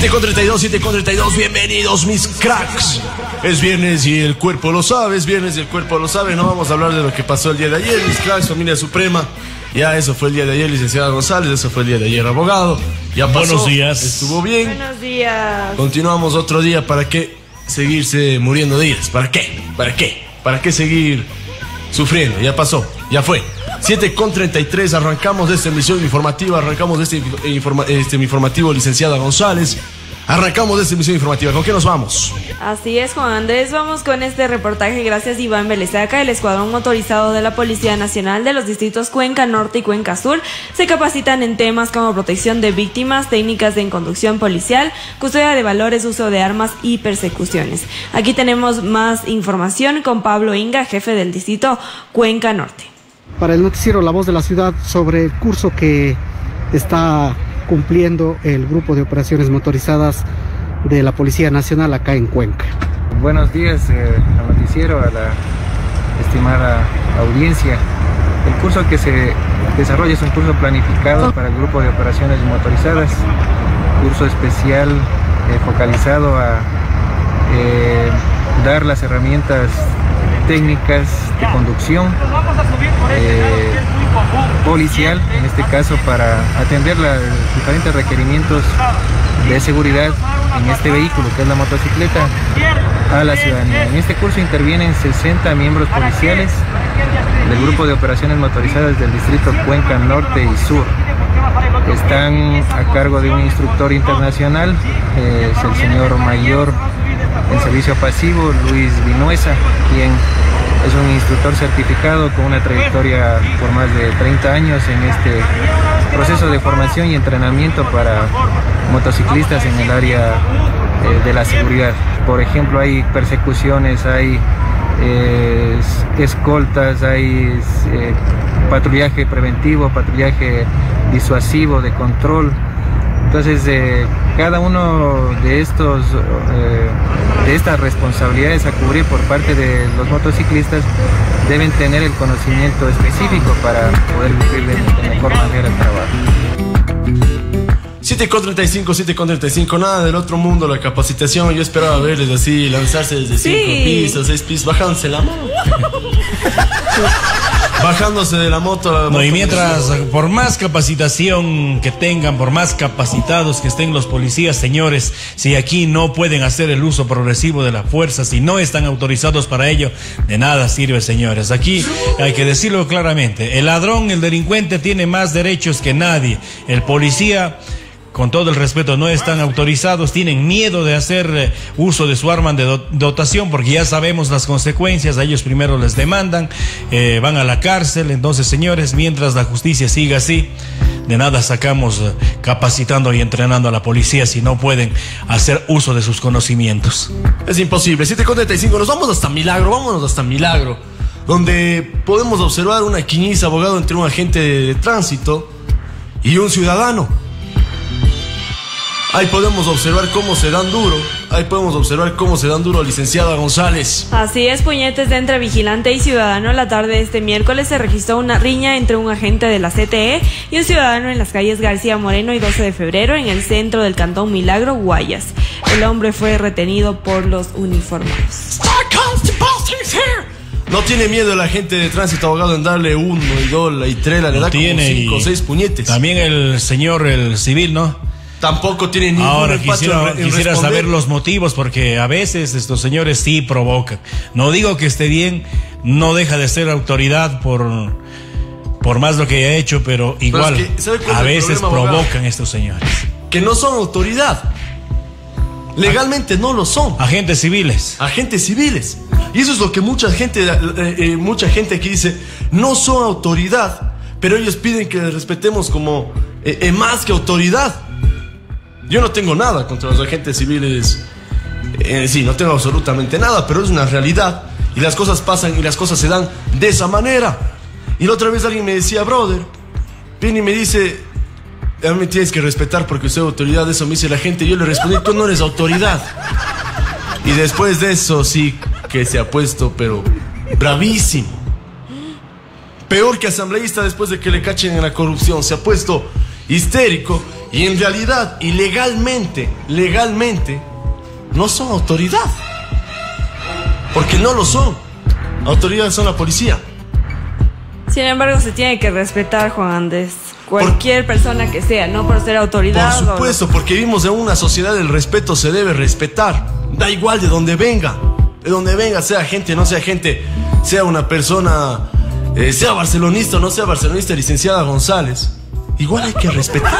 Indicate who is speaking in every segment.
Speaker 1: 7:32, bienvenidos mis cracks. Es viernes y el cuerpo lo sabe, no vamos a hablar de lo que pasó el día de ayer, mis cracks, familia suprema. Ya eso fue el día de ayer, licenciada González, eso fue el día de ayer, abogado. Ya pasó,
Speaker 2: buenos días.
Speaker 1: Estuvo bien.
Speaker 3: Buenos días.
Speaker 1: Continuamos otro día, ¿para qué seguirse muriendo días? ¿Para qué? ¿Para qué seguir sufriendo? Ya pasó, ya fue. 7:33, arrancamos de esta emisión informativa, arrancamos de este informativo, licenciada González. Arrancamos de esta emisión informativa. ¿Con qué nos vamos?
Speaker 3: Así es, Juan Andrés. Vamos con este reportaje gracias a Iván Belezaca. El Escuadrón Motorizado de la Policía Nacional de los distritos Cuenca Norte y Cuenca Sur se capacitan en temas como protección de víctimas, técnicas de conducción policial, custodia de valores, uso de armas y persecuciones. Aquí tenemos más información con Pablo Inga, jefe del distrito Cuenca Norte.
Speaker 4: Para el noticiero La Voz de la Ciudad sobre el curso que está cumpliendo el grupo de operaciones motorizadas de la Policía Nacional acá en Cuenca.
Speaker 5: Buenos días al noticiero, a la estimada audiencia. El curso que se desarrolla es un curso planificado para el grupo de operaciones motorizadas, curso especial focalizado a dar las herramientas técnicas de conducción policial, en este caso para atender los diferentes requerimientos de seguridad en este vehículo que es la motocicleta a la ciudadanía. En este curso intervienen 60 miembros policiales del grupo de operaciones motorizadas del distrito Cuenca Norte y Sur. Están a cargo de un instructor internacional, es el señor mayor en servicio pasivo, Luis Vinuesa, quien es un instructor certificado con una trayectoria por más de 30 años en este proceso de formación y entrenamiento para motociclistas en el área de la seguridad. Por ejemplo, hay persecuciones, hay escoltas, hay patrullaje preventivo, patrullaje disuasivo, de control. Entonces, cada uno de estas responsabilidades a cubrir por parte de los motociclistas deben tener el conocimiento específico para poder cumplir de mejor manera el trabajo.
Speaker 1: 7:35, nada del otro mundo la capacitación. Yo esperaba verles así, lanzarse desde 5 pisos, 6 pisos, bajándose la moto. Bajándose de la moto.
Speaker 2: No, y mientras, por más capacitación que tengan, por más capacitados que estén los policías, señores, si aquí no pueden hacer el uso progresivo de la fuerza, si no están autorizados para ello, de nada sirve, señores. Aquí hay que decirlo claramente. El ladrón, el delincuente tiene más derechos que nadie. El policía, con todo el respeto, no están autorizados, tienen miedo de hacer uso de su arma de dotación porque ya sabemos las consecuencias, a ellos primero les demandan, van a la cárcel. Entonces, señores, mientras la justicia siga así, de nada sacamos capacitando y entrenando a la policía si no pueden hacer uso de sus conocimientos.
Speaker 1: Es imposible. 7:35, nos vamos hasta Milagro, vámonos hasta Milagro, donde podemos observar una quiñiza, abogado, entre un agente de tránsito y un ciudadano. Ahí podemos observar cómo se dan duro, licenciada González.
Speaker 3: Así es, puñetes de entre vigilante y ciudadano. La tarde de este miércoles se registró una riña entre un agente de la CTE y un ciudadano en las calles García Moreno y 12 de febrero en el centro del cantón Milagro, Guayas. El hombre fue retenido por los uniformados.
Speaker 1: No tiene miedo el agente de tránsito, abogado, en darle 1 y 2 y 3, le da como 5 o 6 puñetes.
Speaker 2: También el señor, el civil, ¿no?
Speaker 1: Tampoco tiene ningún
Speaker 2: Ahora
Speaker 1: empacho
Speaker 2: quisiera saber los motivos, porque a veces estos señores sí provocan. No digo que esté bien, no deja de ser autoridad por más lo que haya hecho, pero igual
Speaker 1: pero es que,
Speaker 2: a veces
Speaker 1: problema,
Speaker 2: provocan
Speaker 1: abogado?
Speaker 2: Estos señores.
Speaker 1: Que no son autoridad. Legalmente no lo son.
Speaker 2: Agentes civiles.
Speaker 1: Agentes civiles. Y eso es lo que mucha gente aquí dice, no son autoridad, pero ellos piden que les respetemos como más que autoridad. Yo no tengo nada contra los agentes civiles, sí, no tengo absolutamente nada, pero es una realidad y las cosas pasan y las cosas se dan de esa manera. Y la otra vez alguien me decía, brother, viene y me dice, a mí me tienes que respetar porque soy autoridad, eso me dice la gente. Yo le respondí, tú no eres autoridad. Y después de eso sí que se ha puesto, pero bravísimo. Peor que asambleísta después de que le cachen en la corrupción, se ha puesto histérico, y en realidad y legalmente, no son autoridad. Porque no lo son. Autoridades son la policía.
Speaker 3: Sin embargo, se tiene que respetar, Juan Andrés. Cualquier persona que sea, no por ser autoridad.
Speaker 1: Por supuesto, porque vivimos en una sociedad, el respeto se debe respetar. Da igual de donde venga. De donde venga, sea gente, no sea gente, sea una persona, sea barcelonista o no sea barcelonista, licenciada González. Igual hay que respetar.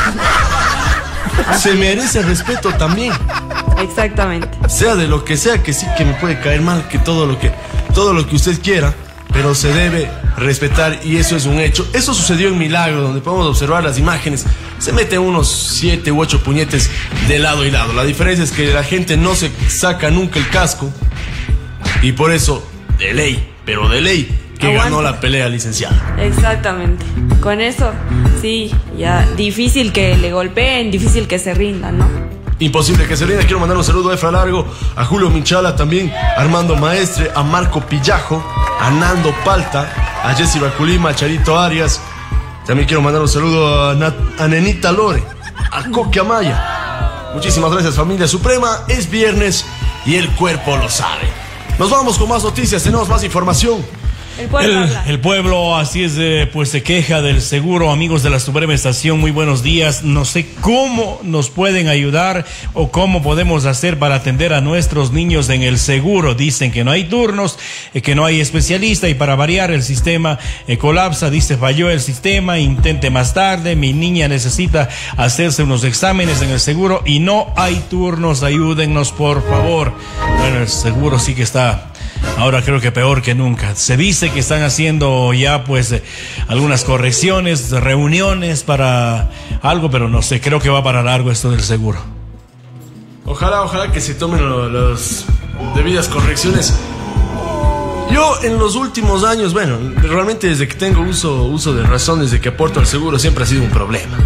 Speaker 1: Se merece respeto también.
Speaker 3: Exactamente.
Speaker 1: Sea de lo que sea, que sí que me puede caer mal, que todo lo que usted quiera, pero se debe respetar, y eso es un hecho. Eso sucedió en Milagro, donde podemos observar las imágenes. Se meten unos 7 u 8 puñetes de lado y lado. La diferencia es que la gente no se saca nunca el casco, y por eso, de ley, pero de ley, que ganó la pelea, licenciada.
Speaker 3: Exactamente. Con eso, sí, ya difícil que le golpeen, difícil que se rindan, ¿no?
Speaker 1: Imposible que se rinda. Quiero mandar un saludo a Efra Largo, a Julio Minchala también, a Armando Maestre, a Marco Pillajo, a Nando Palta, a Jessy Baculima, a Charito Arias. También quiero mandar un saludo a Nenita Lore, a Coque Amaya. Muchísimas gracias, familia suprema. Es viernes y el cuerpo lo sabe. Nos vamos con más noticias, tenemos más información.
Speaker 2: El pueblo, así es, pues se queja del seguro. Amigos de la Suprema Estación, muy buenos días. No sé cómo nos pueden ayudar o cómo podemos hacer para atender a nuestros niños en el seguro. Dicen que no hay turnos, que no hay especialista, y para variar el sistema colapsa. Dice, falló el sistema, intente más tarde. Mi niña necesita hacerse unos exámenes en el seguro y no hay turnos. Ayúdennos, por favor. Bueno, el seguro sí que está... ahora creo que peor que nunca. Se dice que están haciendo ya pues algunas correcciones, reuniones para algo, pero no sé, creo que va para largo esto del seguro.
Speaker 1: Ojalá que se tomen las debidas correcciones. Yo en los últimos años, bueno, realmente desde que tengo uso de razón, desde que aporto al seguro, siempre ha sido un problema.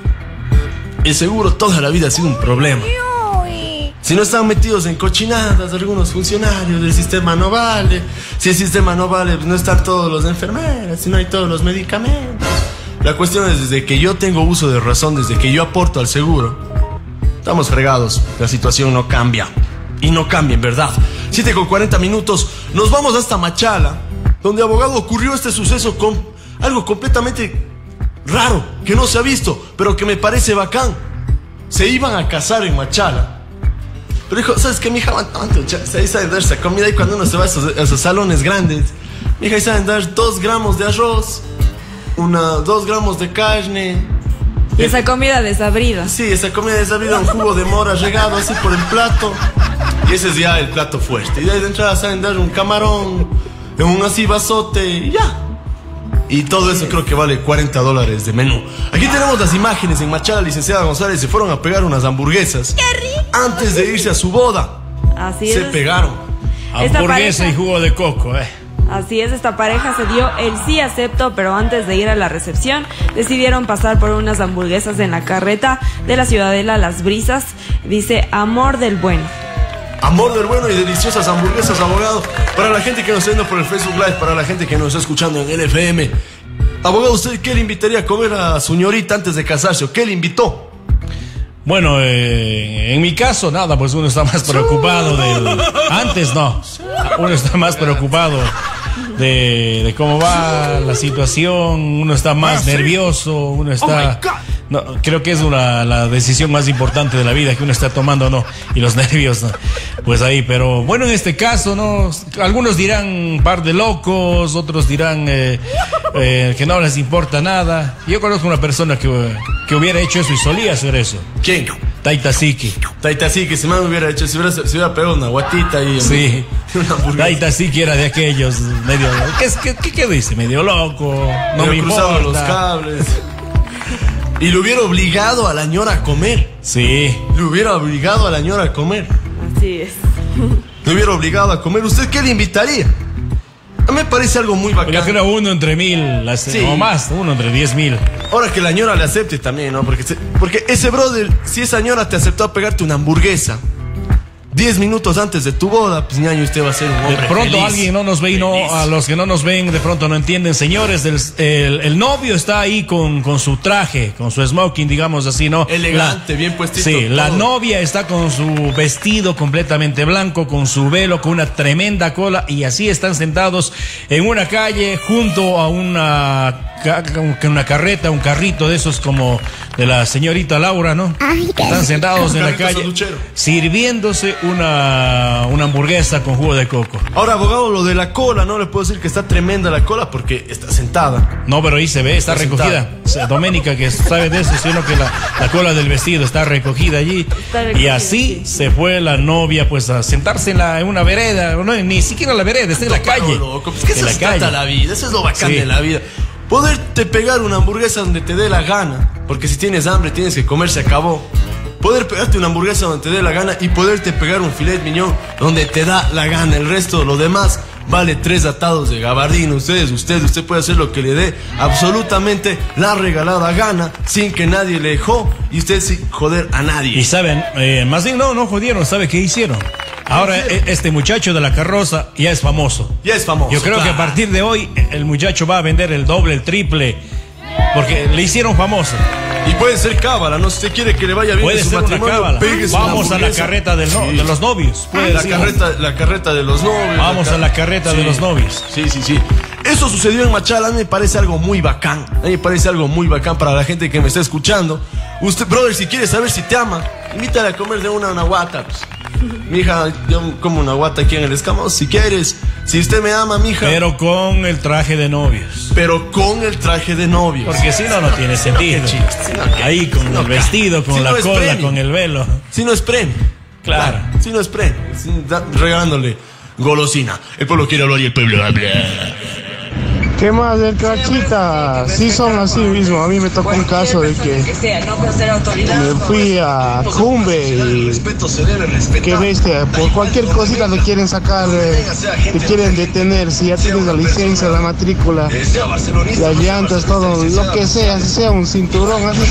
Speaker 1: El seguro toda la vida ha sido un problema. Si no están metidos en cochinadas algunos funcionarios, el sistema no vale. Si el sistema no vale, pues no están todos los enfermeros, si no hay todos los medicamentos. La cuestión es, desde que yo tengo uso de razón, desde que yo aporto al seguro, estamos fregados. La situación no cambia. Y no cambia, en verdad. 7:40, nos vamos hasta Machala, donde, abogado, ocurrió este suceso con algo completamente raro, que no se ha visto, pero que me parece bacán. Se iban a casar en Machala. Pero dijo, ¿sabes qué, mija? Ahí saben dar esa comida, y cuando uno se va a esos salones grandes, mija, ahí saben dar 2 gramos de arroz, 2 gramos de carne.
Speaker 3: Y esa comida desabrida.
Speaker 1: Sí, esa comida desabrida, un jugo de mora regado así por el plato. Y ese es ya el plato fuerte. Y de ahí de entrada saben dar un camarón, un así vasote, y ya. Y todo eso creo que vale $40 de menú. Aquí tenemos las imágenes en Machala, licenciada González. Se fueron a pegar unas hamburguesas antes de irse a su boda.
Speaker 3: Así
Speaker 1: se pegaron.
Speaker 2: Hamburguesa y jugo de coco,
Speaker 3: Así es, esta pareja se dio el sí acepto, pero antes de ir a la recepción decidieron pasar por unas hamburguesas en la carreta de la Ciudadela Las Brisas. Dice, amor del bueno.
Speaker 1: Amor del bueno y deliciosas hamburguesas, abogado. Para la gente que nos está viendo por el Facebook Live, para la gente que nos está escuchando en el FM. Abogado, ¿usted qué le invitaría a comer a su señorita antes de casarse? ¿O qué le invitó?
Speaker 2: Bueno, en mi caso, nada, pues uno está más preocupado Antes no, uno está más preocupado de cómo va la situación, uno está más nervioso, uno está... No, creo que es la decisión más importante de la vida que uno está tomando, ¿no? Y los nervios, ¿no? Pues ahí, pero bueno, en este caso, ¿no? Algunos dirán par de locos, otros dirán que no les importa nada. Yo conozco una persona que hubiera hecho eso y solía hacer eso.
Speaker 1: ¿Quién?
Speaker 2: Taitasiqui.
Speaker 1: Taitasiqui, si me hubiera hecho, se hubiera pegado una guatita ahí.
Speaker 2: Sí. Taitasiqui era de aquellos medio... ¿Qué dice? Medio loco, no me
Speaker 1: cruzaba
Speaker 2: importa.
Speaker 1: Los cables. Y le hubiera obligado a la ñora a comer.
Speaker 2: Sí.
Speaker 1: Le hubiera obligado a la ñora a comer.
Speaker 3: Así es.
Speaker 1: Le hubiera obligado a comer. ¿Usted qué le invitaría? A mí me parece algo muy bacán.
Speaker 2: Yo creo 1 entre 1000, sí. O más, 1 entre 10,000.
Speaker 1: Ahora que la ñora le acepte también, ¿no? Porque ese brother, si esa ñora te aceptó a pegarte una hamburguesa, 10 minutos antes de tu boda, pues ñaño, usted va a ser un hombre
Speaker 2: de pronto
Speaker 1: feliz.
Speaker 2: Alguien no nos ve y no, a los que no nos ven de pronto no entienden. Señores, el novio está ahí con su traje, con su smoking, digamos así, ¿no?
Speaker 1: Elegante, bien puestito.
Speaker 2: Sí,
Speaker 1: todo.
Speaker 2: la novia está con su vestido completamente blanco, con su velo, con una tremenda cola, y así están sentados en una calle junto a una carreta, un carrito de esos como de la señorita Laura, ¿no? Están sentados en la calle
Speaker 1: sanduchero.
Speaker 2: sirviéndose una hamburguesa con jugo de coco.
Speaker 1: Ahora, abogado, lo de la cola, no le puedo decir que está tremenda la cola porque está sentada.
Speaker 2: No, pero ahí se ve, está recogida. Doménica, que sabe de eso, sino que la cola del vestido está recogida allí. Y así se fue la novia, pues, a sentarse en una vereda, no, ni siquiera la vereda, está en la calle.
Speaker 1: Loco, pues que
Speaker 2: en
Speaker 1: eso
Speaker 2: la
Speaker 1: se trata
Speaker 2: calle.
Speaker 1: la vida, eso es lo bacán
Speaker 2: Sí.
Speaker 1: de la vida. Poderte pegar una hamburguesa donde te dé la gana, porque si tienes hambre tienes que comer, se acabó. Poder pegarte una hamburguesa donde te dé la gana y poderte pegar un filet mignon donde te da la gana. El resto, lo demás, vale 3 atados de gabardina. Usted puede hacer lo que le dé absolutamente la regalada gana sin que nadie le dejó y usted sin joder a nadie.
Speaker 2: Y saben, más bien no jodieron, ¿sabe qué hicieron? Ahora este muchacho de la carroza ya es famoso.
Speaker 1: Ya es famoso.
Speaker 2: Yo creo
Speaker 1: claro.
Speaker 2: que a partir de hoy el muchacho va a vender el doble, el triple, porque le hicieron famoso.
Speaker 1: Y puede ser cábala, no sé si usted quiere que le vaya bien
Speaker 2: Puede
Speaker 1: en su
Speaker 2: ser una
Speaker 1: matrimonio,
Speaker 2: cábala.
Speaker 1: péguese
Speaker 2: Vamos
Speaker 1: una
Speaker 2: a la
Speaker 1: hamburguesa.
Speaker 2: carreta de los novios. Puede
Speaker 1: La
Speaker 2: ser.
Speaker 1: carreta de los novios.
Speaker 2: Vamos a la carreta de los novios.
Speaker 1: Sí. Eso sucedió en Machala. A mí me parece algo muy bacán. A mí me parece algo muy bacán para la gente que me está escuchando. Usted, brother, si quiere saber si te ama, invítale a comer de una guata. Pues. Mija, yo como una guata aquí en el escamo, si quieres. Si usted me ama, mija.
Speaker 2: Pero con el traje de novios.
Speaker 1: Pero con el traje de novios.
Speaker 2: Porque si no, no tiene sentido. Ahí con el vestido, con
Speaker 1: Si
Speaker 2: la
Speaker 1: no es
Speaker 2: cola,
Speaker 1: premio.
Speaker 2: con el velo.
Speaker 1: Si no es premio.
Speaker 2: Claro.
Speaker 1: Si no es premio. Regalándole golosina. El pueblo quiere hablar y el pueblo habla.
Speaker 6: ¿Qué más del Crachita? Sí son así mismo. A mí me tocó un caso de que me fui a Cumbe y qué bestia, por cualquier cosita te quieren sacar, te quieren detener. Si ya tienes la licencia, la matrícula, las llantas, todo, lo que sea, así sea un cinturón, así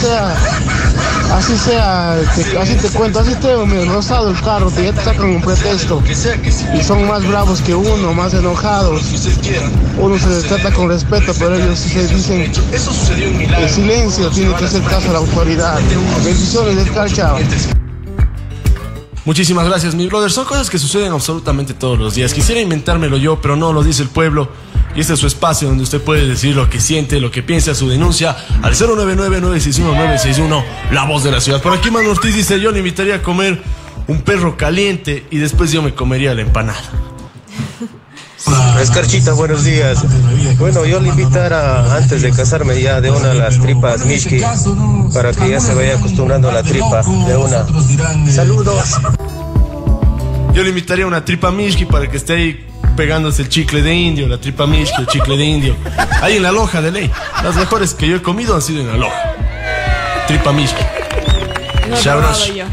Speaker 6: te cuento, así te rosado el carro, ya te sacan un pretexto. Y son más bravos que uno, más enojados. Uno se les trata con respeto, pero ellos se dicen el silencio, tiene que hacer caso a la autoridad. Bendiciones del Calcha.
Speaker 1: Muchísimas gracias, mi brother. Son cosas que suceden absolutamente todos los días. Quisiera inventármelo yo, pero no, lo dice el pueblo. Y este es su espacio donde usted puede decir lo que siente, lo que piensa, su denuncia al 099-961-961, la voz de la ciudad. Por aquí Manu Ortiz dice, yo le invitaría a comer un perro caliente y después yo me comería la empanada.
Speaker 7: Escarchita, buenos días. Bueno, yo le invitara antes de casarme ya de una de las tripas Mishki para que ya se vaya acostumbrando a la tripa de una. Saludos.
Speaker 1: Yo le invitaría a una tripa Mishki para que esté ahí pegándose el chicle de indio, la tripa Mishki, el chicle de indio. Ahí en la Loja de ley. Las mejores que yo he comido han sido en la Loja. Tripa Mishki.
Speaker 3: No he
Speaker 1: Shabrosh.
Speaker 3: probado yo.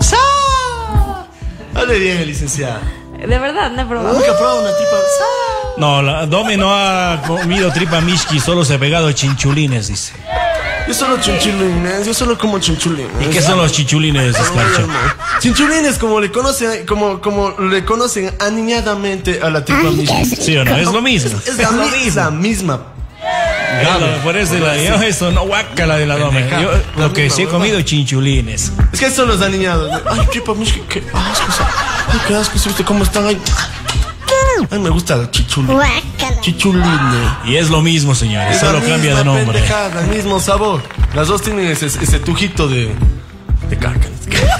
Speaker 1: Hable bien, licenciada.
Speaker 3: De verdad, no he probado.
Speaker 1: Nunca he probado una tripa.
Speaker 2: No, la Domi no ha comido tripa Mishki, solo se ha pegado chinchulines, dice.
Speaker 1: Yo solo chinchulines, yo solo como chinchulines.
Speaker 2: ¿Y qué son los chinchulines, Escarcha?
Speaker 1: Chinchulines, como le conocen, como le conocen aniñadamente a la tripa Mishki.
Speaker 2: ¿Sí o no? Es lo mismo.
Speaker 1: Es la misma.
Speaker 2: Por eso yo eso no guácala de la Domi. Yo lo que sí he comido chinchulines.
Speaker 1: Es que son los aniñados. Ay, tripa Mishki, qué asco. Ay, qué asco, ¿sí viste cómo están ahí? Ay, me gusta el chichuline. Chichuline.
Speaker 2: Y es lo mismo, señores,
Speaker 1: Es
Speaker 2: solo
Speaker 1: la
Speaker 2: cambia
Speaker 1: misma
Speaker 2: de nombre.
Speaker 1: pendejada, el mismo sabor. Las dos tienen ese tujito de caca.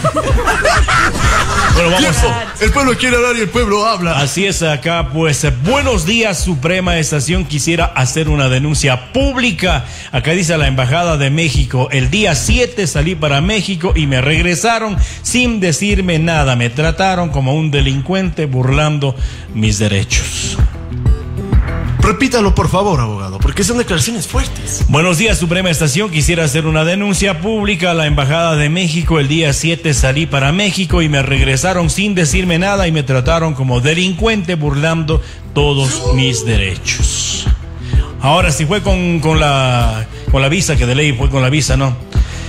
Speaker 2: Bueno, vamos.
Speaker 1: El pueblo quiere hablar y el pueblo habla.
Speaker 2: Así es acá, pues, buenos días, Suprema Estación. Quisiera hacer una denuncia pública. Acá dice la Embajada de México, el día 7 salí para México y me regresaron sin decirme nada. Me trataron como un delincuente burlando mis derechos.
Speaker 1: Repítalo, por favor, abogado, porque son declaraciones fuertes.
Speaker 2: Buenos días, Suprema Estación. Quisiera hacer una denuncia pública a la Embajada de México. El día 7 salí para México y me regresaron sin decirme nada y me trataron como delincuente burlando todos mis derechos. Ahora, si fue con la visa, que de ley fue con la visa, ¿no?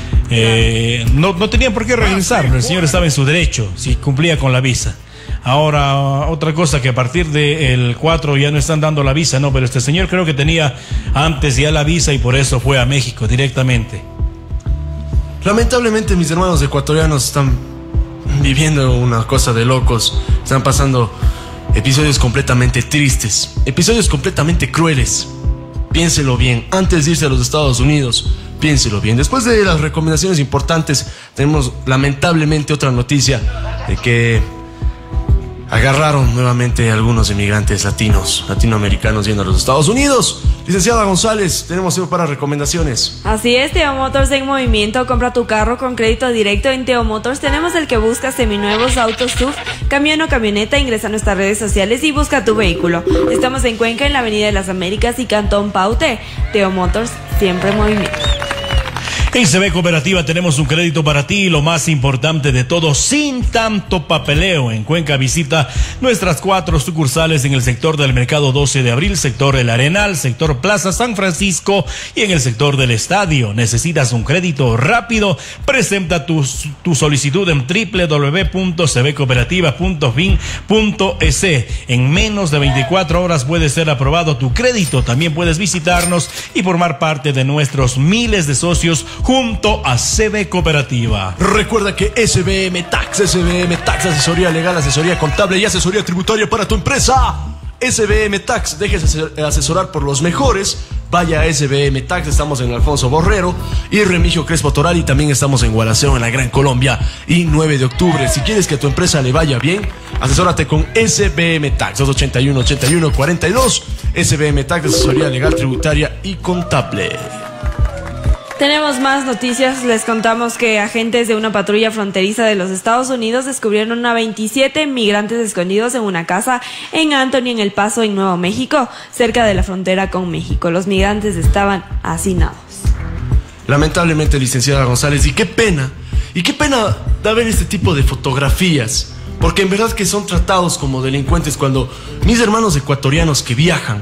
Speaker 2: no tenían por qué regresar. El señor estaba en su derecho si cumplía con la visa. Ahora, otra cosa, que a partir del 4 ya no están dando la visa, no, pero este señor creo que tenía antes ya la visa y por eso fue a México directamente.
Speaker 1: Lamentablemente mis hermanos ecuatorianos están viviendo una cosa de locos. Están pasando episodios completamente tristes, episodios completamente crueles. Piénselo bien, antes de irse a los Estados Unidos, piénselo bien. Después de las recomendaciones importantes, tenemos lamentablemente otra noticia de que agarraron nuevamente a algunos inmigrantes latinoamericanos yendo a los Estados Unidos. Licenciada González, tenemos tiempo para recomendaciones.
Speaker 3: Así es, Teo Motors en movimiento. Compra tu carro con crédito directo en Teo Motors. Tenemos el que busca seminuevos, autos, SUV, camión o camioneta. Ingresa a nuestras redes sociales y busca tu vehículo. Estamos en Cuenca, en la Avenida de las Américas y Cantón Paute. Teo Motors, siempre en movimiento.
Speaker 2: En CB Cooperativa tenemos un crédito para ti y lo más importante de todo, sin tanto papeleo. En Cuenca visita nuestras 4 sucursales en el sector del Mercado 12 de Abril, sector El Arenal, sector Plaza San Francisco y en el sector del Estadio. ¿Necesitas un crédito rápido? Presenta tu solicitud en www.cbcooperativa.fin.es. En menos de 24 horas puede ser aprobado tu crédito. También puedes visitarnos y formar parte de nuestros miles de socios junto a CB Cooperativa.
Speaker 1: Recuerda que SBM Tax, asesoría legal, asesoría contable y asesoría tributaria para tu empresa. SBM Tax, déjese asesorar por los mejores. Vaya a SBM Tax, estamos en Alfonso Borrero y Remigio Crespo Toral, y también estamos en Gualaceo, en la Gran Colombia, y 9 de octubre. Si quieres que a tu empresa le vaya bien, asesórate con SBM Tax, 281-81-42. SBM Tax, asesoría legal, tributaria y contable.
Speaker 3: Tenemos más noticias. Les contamos que agentes de una patrulla fronteriza de los Estados Unidos descubrieron a 27 migrantes escondidos en una casa en Anthony, en El Paso, en Nuevo México, cerca de la frontera con México. Los migrantes estaban hacinados.
Speaker 1: Lamentablemente, licenciada González, y qué pena de ver este tipo de fotografías, porque en verdad que son tratados como delincuentes cuando mis hermanos ecuatorianos que viajan,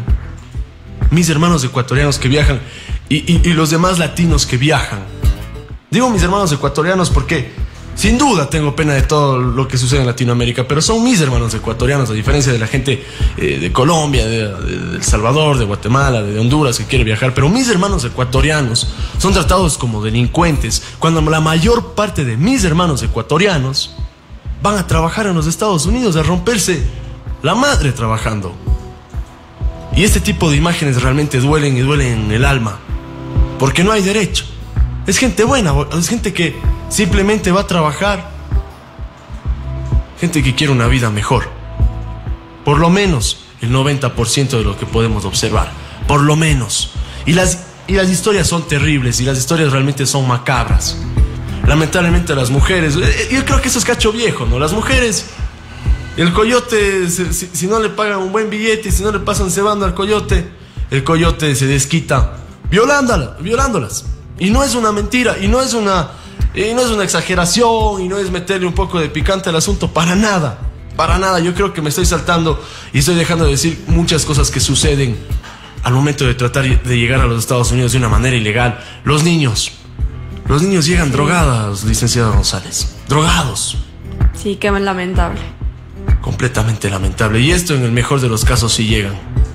Speaker 1: y los demás latinos que viajan. Digo mis hermanos ecuatorianos porque sin duda tengo pena de todo lo que sucede en Latinoamérica, pero son mis hermanos ecuatorianos, a diferencia de la gente de Colombia, de El Salvador, de Guatemala, de Honduras que quiere viajar. Pero mis hermanos ecuatorianos son tratados como delincuentes cuando la mayor parte de mis hermanos ecuatorianos van a trabajar en los Estados Unidos, a romperse la madre trabajando. Y este tipo de imágenes realmente duelen, y duelen en el alma, porque no hay derecho. Es gente buena, es gente que simplemente va a trabajar, gente que quiere una vida mejor. Por lo menos el 90% de lo que podemos observar, por lo menos. Y las historias son terribles, y las historias realmente son macabras. Lamentablemente las mujeres, yo creo que eso es cacho viejo, ¿no? Las mujeres, el coyote, si no le pagan un buen billete y si no le pasan cebando al coyote, el coyote se desquita violándolas. Y no es una mentira, y no es una exageración, y no es meterle un poco de picante al asunto, para nada. Yo creo que me estoy saltando y estoy dejando de decir muchas cosas que suceden al momento de tratar de llegar a los Estados Unidos de una manera ilegal. Los niños llegan drogados, licenciada González. Drogados.
Speaker 3: Sí, qué lamentable.
Speaker 1: Completamente lamentable. Y esto en el mejor de los casos sí llegan.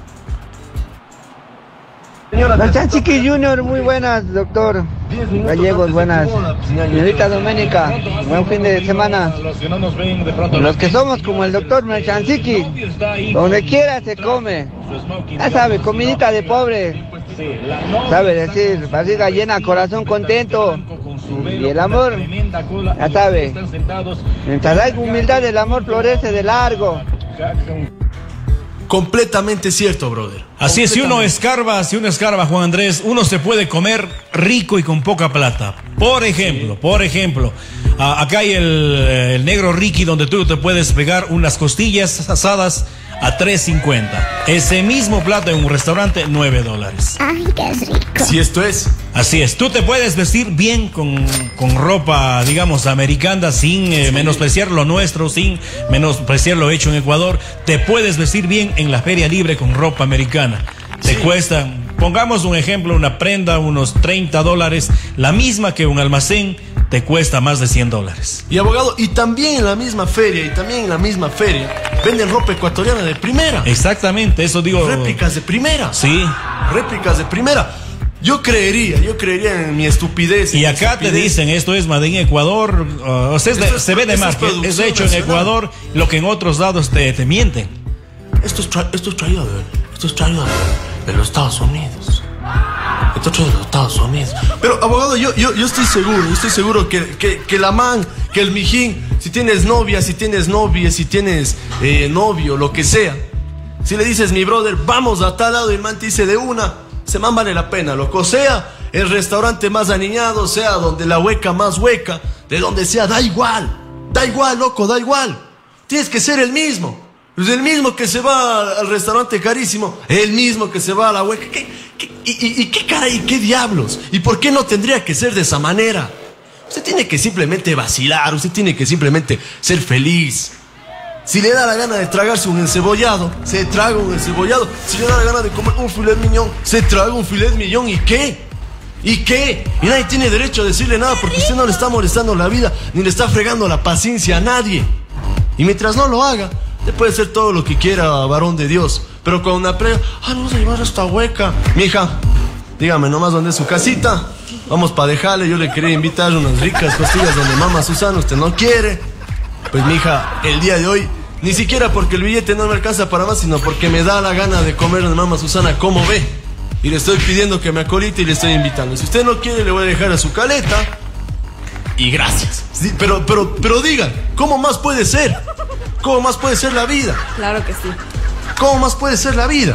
Speaker 8: La Chanchiqui Junior, muy buenas, doctor Gallegos, buenas. Señorita Doménica, buen fin de semana. Los que somos como el doctor Chanchiqui, donde quiera se come. Ya sabe, comidita de pobre. Sabe decir, barriga llena, corazón contento. Y el amor, ya sabe, mientras hay humildad, el amor florece de largo.
Speaker 1: Completamente cierto, brother.
Speaker 2: Así es, si uno escarba, Juan Andrés, uno se puede comer rico y con poca plata. Por ejemplo, acá hay el negro Ricky, donde tú te puedes pegar unas costillas asadas a $3.50. Ese mismo plato en un restaurante, $9.
Speaker 9: Ay, qué rico.
Speaker 1: Si esto es.
Speaker 2: Así es, tú te puedes vestir bien con ropa, digamos, americana, sin menospreciar lo nuestro, sin menospreciar lo hecho en Ecuador. Te puedes vestir bien en la Feria Libre con ropa americana. Te cuesta pongamos un ejemplo, una prenda, unos $30, la misma que un almacén te cuesta más de $100.
Speaker 1: Y abogado, y también en la misma feria, venden ropa ecuatoriana de primera.
Speaker 2: Exactamente, eso digo.
Speaker 1: Réplicas de primera.
Speaker 2: Sí.
Speaker 1: Réplicas de primera. Yo creería en mi estupidez.
Speaker 2: Y acá te dicen, esto es Made in Ecuador, o sea, se ve de más, es hecho en Ecuador, lo que en otros lados te mienten.
Speaker 1: Esto es traído de los Estados Unidos. Esto es traído de los Estados Unidos. Pero, abogado, yo estoy seguro que la man, que el mijín, si tienes novia, si tienes novio, lo que sea, si le dices, mi brother, vamos a tal lado, y el man te dice de una, ese man vale la pena, loco. Sea el restaurante más aniñado, sea donde la hueca más hueca, de donde sea, da igual, loco, da igual. Tienes que ser el mismo. Es el mismo que se va al restaurante carísimo, el mismo que se va a la hueca. ¿Qué cara y qué diablos? ¿Y por qué no tendría que ser de esa manera? Usted tiene que simplemente vacilar, usted tiene que simplemente ser feliz. Si le da la gana de tragarse un encebollado, se traga un encebollado. Si le da la gana de comer un filet mignon, se traga un filet mignon. ¿Y qué? ¿Y nadie tiene derecho a decirle nada, porque usted no le está molestando la vida, ni le está fregando la paciencia a nadie. Y mientras no lo haga, usted puede hacer todo lo que quiera, varón de Dios. Pero con una prega, vamos a llevar esta hueca. Mija, dígame nomás dónde es su casita. Vamos para dejarle, yo le quería invitar unas ricas costillas donde mamá Susana, usted no quiere. Pues mija, el día de hoy, ni siquiera porque el billete no me alcanza para más, sino porque me da la gana de comer de mamá Susana, como ve. Y le estoy pidiendo que me acolite y le estoy invitando. Si usted no quiere, le voy a dejar a su caleta. Y gracias. Sí, pero digan, ¿cómo más puede ser? ¿Cómo más puede ser la vida?
Speaker 3: Claro que sí.
Speaker 1: ¿Cómo más puede ser la vida?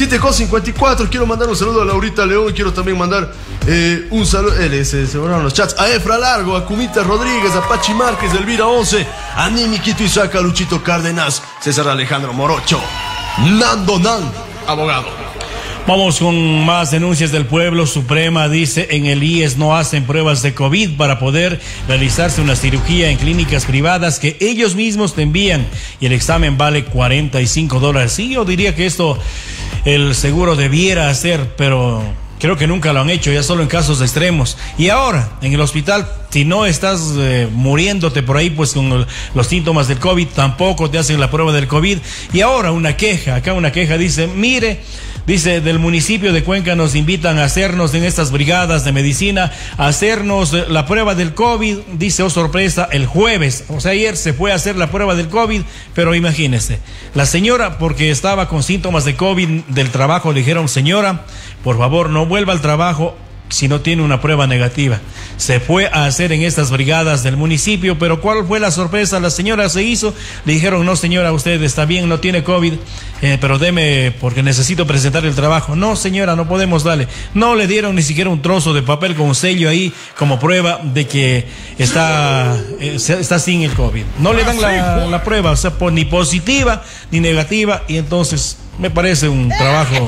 Speaker 1: 7:54, quiero mandar un saludo a Laurita León, quiero también mandar un saludo, se borraron los chats, a Efra Largo, a Cumita Rodríguez, a Pachi Márquez, Elvira 11, a Nini Quito Isaac, a Luchito Cárdenas, César Alejandro Morocho, Nando Nan, abogado.
Speaker 2: Vamos con más denuncias del pueblo. Suprema dice, en el IES no hacen pruebas de COVID para poder realizarse una cirugía en clínicas privadas que ellos mismos te envían y el examen vale $45. Sí, yo diría que esto el seguro debiera hacer, pero creo que nunca lo han hecho, ya solo en casos extremos. Y ahora, en el hospital, si no estás muriéndote por ahí, pues con los síntomas del COVID, tampoco te hacen la prueba del COVID. Y ahora una queja dice, mire, dice, del municipio de Cuenca nos invitan a hacernos en estas brigadas de medicina, a hacernos la prueba del COVID, dice, oh sorpresa, el jueves, o sea, ayer se fue a hacer la prueba del COVID, pero imagínese, la señora, porque estaba con síntomas de COVID del trabajo, le dijeron, señora, por favor, no vuelva al trabajo si no tiene una prueba negativa. Se fue a hacer en estas brigadas del municipio, pero ¿cuál fue la sorpresa? La señora se hizo, le dijeron, no señora, usted está bien, no tiene COVID, pero deme, porque necesito presentar el trabajo. No señora, no podemos darle. No le dieron ni siquiera un trozo de papel con un sello ahí como prueba de que está sin el COVID. No le dan la prueba, o sea, ni positiva ni negativa, y entonces me parece un trabajo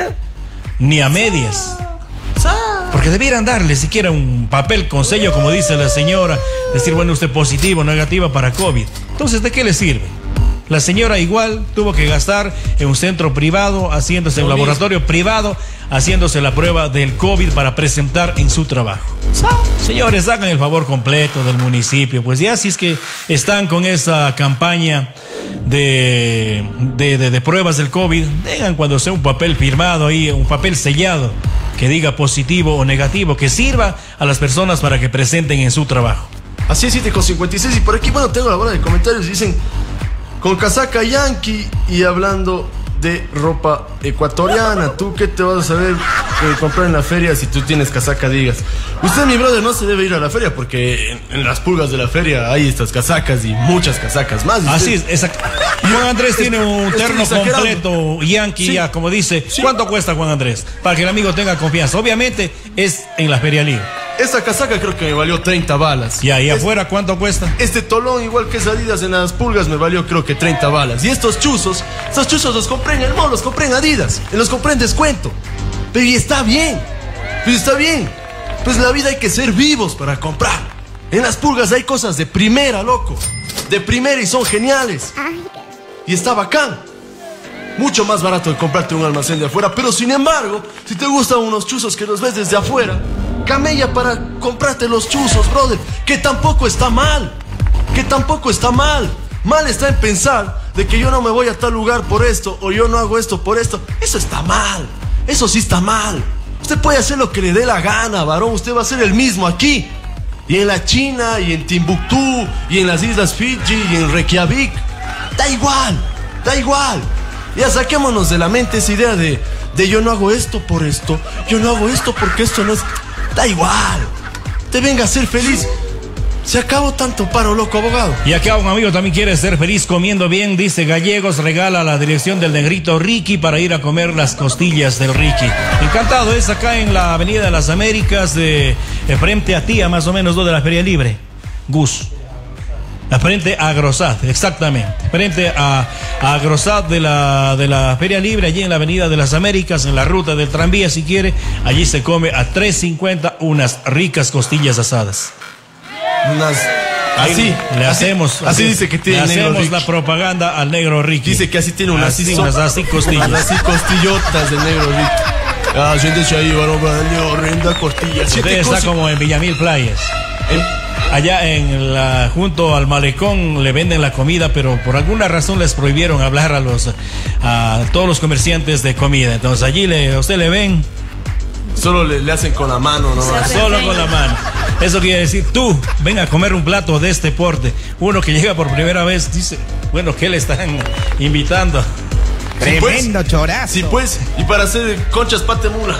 Speaker 2: ni a medias. Porque debieran darle siquiera un papel con sello, como dice la señora, decir, bueno, usted positivo, negativa para COVID. Entonces, ¿de qué le sirve? La señora igual tuvo que gastar en un centro privado, haciéndose en un laboratorio privado, haciéndose la prueba del COVID para presentar en su trabajo. Señores, hagan el favor completo del municipio, pues ya si es que están con esa campaña de pruebas del COVID, tengan cuando sea un papel firmado ahí, un papel sellado, que diga positivo o negativo, que sirva a las personas para que presenten en su trabajo.
Speaker 1: Así es, 7:56, y por aquí, bueno, tengo la bola de comentarios, dicen, con casaca yankee y hablando de ropa ecuatoriana, ¿tú qué te vas a saber comprar en la feria si tú tienes casaca, digas? Usted, mi brother, no se debe ir a la feria porque en las pulgas de la feria hay estas casacas y muchas casacas más.
Speaker 2: Así es, exacto. Juan Andrés tiene un terno completo yankee, sí, ya, como dice. Sí. ¿Cuánto cuesta, Juan Andrés? Para que el amigo tenga confianza. Obviamente es en la Feria Libre.
Speaker 1: Esta casaca creo que me valió 30 balas.
Speaker 2: Ya, ¿y afuera cuánto cuesta?
Speaker 1: Este tolón, igual que es Adidas en las pulgas, me valió creo que 30 balas. Y estos chuzos los compré en el mall, los compré en Adidas, los compré en descuento. Pero y está bien, Pues la vida hay que ser vivos para comprar. En las pulgas hay cosas de primera, loco. De primera y son geniales. Y está bacán. mucho más barato que comprarte un almacén de afuera. Pero sin embargo, si te gustan unos chuzos que los ves desde afuera, camella para comprarte los chuzos, brother. Que tampoco está mal. Que tampoco está mal. Mal está en pensar de que yo no me voy a tal lugar por esto, o yo no hago esto por esto. Eso está mal. Eso sí está mal. Usted puede hacer lo que le dé la gana, varón. Usted va a ser el mismo aquí. Y en la China, y en Timbuktu, y en las Islas Fiji, y en Reykjavik. Da igual, da igual. Ya saquémonos de la mente esa idea de yo no hago esto por esto, yo no hago esto porque esto no es... Da igual. Te venga a ser feliz. Se acabó tanto paro, loco, abogado.
Speaker 2: Y acá un amigo también quiere ser feliz comiendo bien. Dice: Gallegos regala la dirección del negrito Ricky para ir a comer las costillas del Ricky. Encantado, es acá en la Avenida de las Américas, frente a Tía, más o menos, de la Feria Libre. Gus. Frente a Grosat, exactamente. Frente a Grosat de la Feria Libre, allí en la Avenida de las Américas, en la ruta del tranvía, si quiere. Allí se come a $3.50 unas ricas costillas asadas.
Speaker 1: Así
Speaker 2: le hacemos.
Speaker 1: Así dice que tiene.
Speaker 2: Le hacemos
Speaker 1: Ricky.
Speaker 2: La propaganda al negro Ricky.
Speaker 1: Dice que así tiene unas
Speaker 2: costillas.
Speaker 1: Así costillotas del negro Ricky. Siéntese ahí, varón, horrenda costilla.
Speaker 2: Usted está como en Villamil Playas. Allá junto al malecón le venden la comida, pero por alguna razón les prohibieron hablar a todos los comerciantes de comida. Entonces allí usted le ven.
Speaker 1: Solo le hacen con la mano, ¿no?
Speaker 2: Solo con la mano. Eso quiere decir, tú, ven a comer un plato de este porte. Uno que llega por primera vez dice, bueno, ¿qué le están invitando?
Speaker 9: Tremendo chorazo.
Speaker 1: Sí, pues, y para hacer conchas pate mula.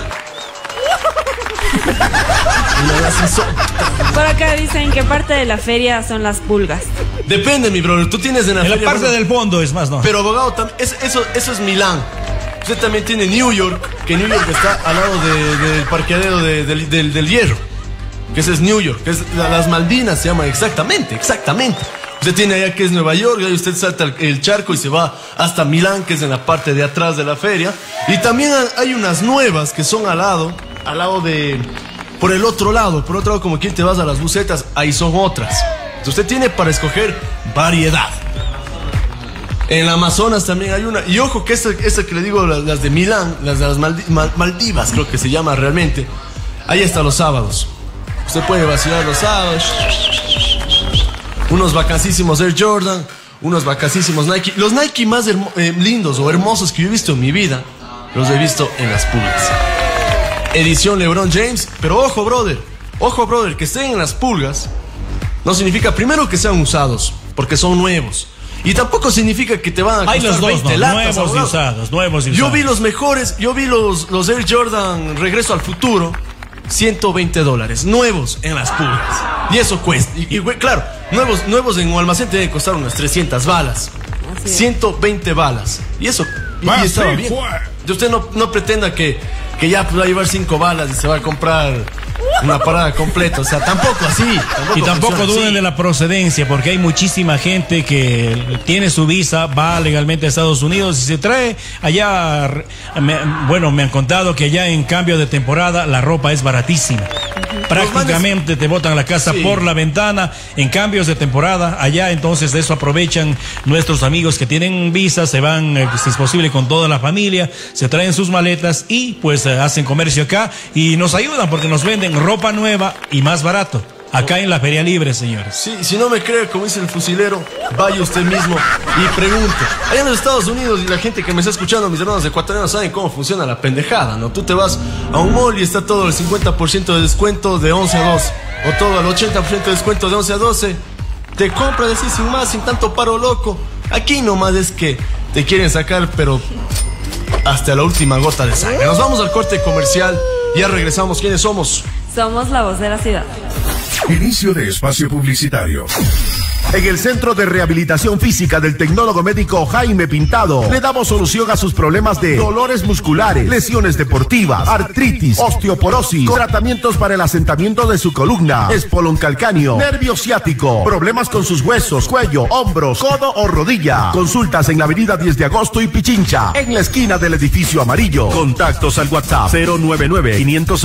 Speaker 3: Por acá dicen que parte de la feria son las pulgas.
Speaker 1: Depende, mi brother. Tú tienes en la feria,
Speaker 2: parte del fondo, es más, ¿no?
Speaker 1: Pero abogado, eso es Milán. Usted también tiene New York, que New York está al lado del parqueadero del Hierro. Que ese es New York, que es las Malvinas, se llama exactamente. Usted tiene allá que es Nueva York, y ahí usted salta el charco y se va hasta Milán, que es en la parte de atrás de la feria. Y también hay unas nuevas que son al lado por el otro lado, como quien te vas a las bucetas, ahí son otras. Entonces usted tiene para escoger variedad. En el Amazonas también hay una. Y ojo que esta que le digo, las de Milán, las de las Maldivas, creo que se llama realmente. Ahí está los sábados. Usted puede vacilar los sábados. Unos vacancísimos Air Jordan, unos vacancísimos Nike. Los Nike más lindos o hermosos que yo he visto en mi vida, los he visto en las pulgas. Edición LeBron James. Pero ojo, brother, que estén en las pulgas no significa primero que sean usados, porque son nuevos. Y tampoco significa que te van a costar
Speaker 2: los dos,
Speaker 1: 20 latas,
Speaker 2: nuevos y usados.
Speaker 1: Yo vi los mejores, los Air Jordan Regreso al Futuro, $120, nuevos en las pulgas. Y eso cuesta. Y claro, nuevos en un almacén tienen que costar unas 300 balas. 120 balas. Y eso y estaba bien. Y usted no pretenda que ya va a llevar 5 balas y se va a comprar una parada completa, o sea, tampoco así.
Speaker 2: Tampoco duden de la procedencia, porque hay muchísima gente que tiene su visa, va legalmente a Estados Unidos y se trae allá. Me han contado que allá en cambio de temporada la ropa es baratísima. Prácticamente te botan la casa por la ventana en cambios de temporada allá. Entonces de eso aprovechan nuestros amigos que tienen visa, se van, si es posible, con toda la familia, se traen sus maletas y pues hacen comercio acá y nos ayudan porque nos venden ropa nueva y más barato. Acá en la Feria Libre, señores.
Speaker 1: Sí, si no me cree, como dice el fusilero, vaya usted mismo y pregunte. Allá en los Estados Unidos, y la gente que me está escuchando, mis hermanos ecuatorianos, saben cómo funciona la pendejada, ¿no? Tú te vas a un mall y está todo el 50% de descuento de 11 a 12. O todo el 80% de descuento de 11 a 12. Te compras así sin más, sin tanto paro loco. Aquí nomás es que te quieren sacar, pero hasta la última gota de sangre. Nos vamos al corte comercial. Ya regresamos. ¿Quiénes somos?
Speaker 3: Somos la voz de la ciudad.
Speaker 10: Inicio de espacio publicitario.
Speaker 11: En el Centro de Rehabilitación Física del Tecnólogo Médico Jaime Pintado, le damos solución a sus problemas de dolores musculares, lesiones deportivas, artritis, osteoporosis, tratamientos para el asentamiento de su columna, espolón calcáneo, nervio ciático, problemas con sus huesos, cuello, hombros, codo o rodilla. Consultas en la avenida 10 de agosto y Pichincha, en la esquina del edificio amarillo. Contactos al WhatsApp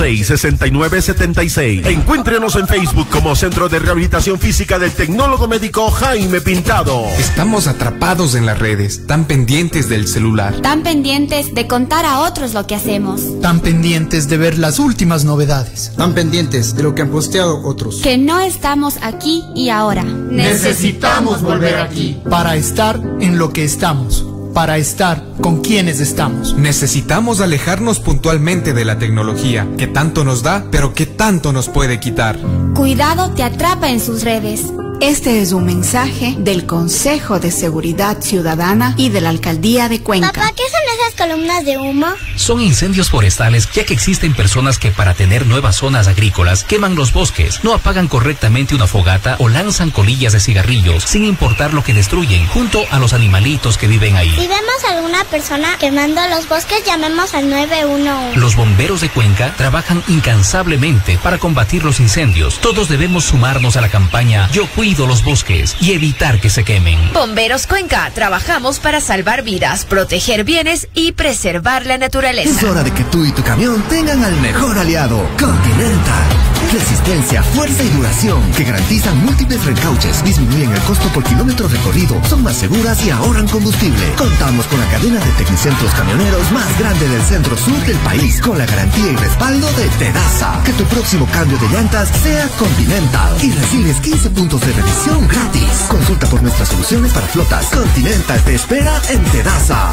Speaker 11: 099-506-6976. Encuéntrenos en Facebook como Centro de Rehabilitación Física del Tecnólogo Médico Médico Jaime Pintado.
Speaker 12: Estamos atrapados en las redes, tan pendientes del celular.
Speaker 13: Tan pendientes de contar a otros lo que hacemos.
Speaker 14: Tan pendientes de ver las últimas novedades.
Speaker 15: Tan pendientes de lo que han posteado otros.
Speaker 13: Que no estamos aquí y ahora.
Speaker 14: Necesitamos volver aquí. Para estar en lo que estamos. Para estar con quienes estamos.
Speaker 12: Necesitamos alejarnos puntualmente de la tecnología, que tanto nos da, pero que tanto nos puede quitar.
Speaker 13: Cuidado te atrapa en sus redes.
Speaker 16: Este es un mensaje del Consejo de Seguridad Ciudadana y de la Alcaldía de Cuenca.
Speaker 17: Papá, ¿qué son esas columnas de humo?
Speaker 18: Son incendios forestales, ya que existen personas que para tener nuevas zonas agrícolas queman los bosques, no apagan correctamente una fogata o lanzan colillas de cigarrillos, sin importar lo que destruyen, junto a los animalitos que viven ahí.
Speaker 17: Si vemos a alguna persona quemando los bosques, llamemos al 911.
Speaker 18: Los bomberos de Cuenca trabajan incansablemente para combatir los incendios. Todos debemos sumarnos a la campaña Yo Cuido los bosques y evitar que se quemen.
Speaker 19: Bomberos Cuenca, trabajamos para salvar vidas, proteger bienes y preservar la naturaleza.
Speaker 20: Es hora de que tú y tu camión tengan al mejor aliado, Continental. Resistencia, fuerza y duración, que garantizan múltiples reencauches, disminuyen el costo por kilómetro recorrido, son más seguras y ahorran combustible. Contamos con la cadena de tecnicentros camioneros más grande del centro-sur del país, con la garantía y respaldo de Tedasa. Que tu próximo cambio de llantas sea Continental y recibes 15 puntos de revisión gratis. Consulta por nuestras soluciones para flotas. Continental te espera en Tedasa.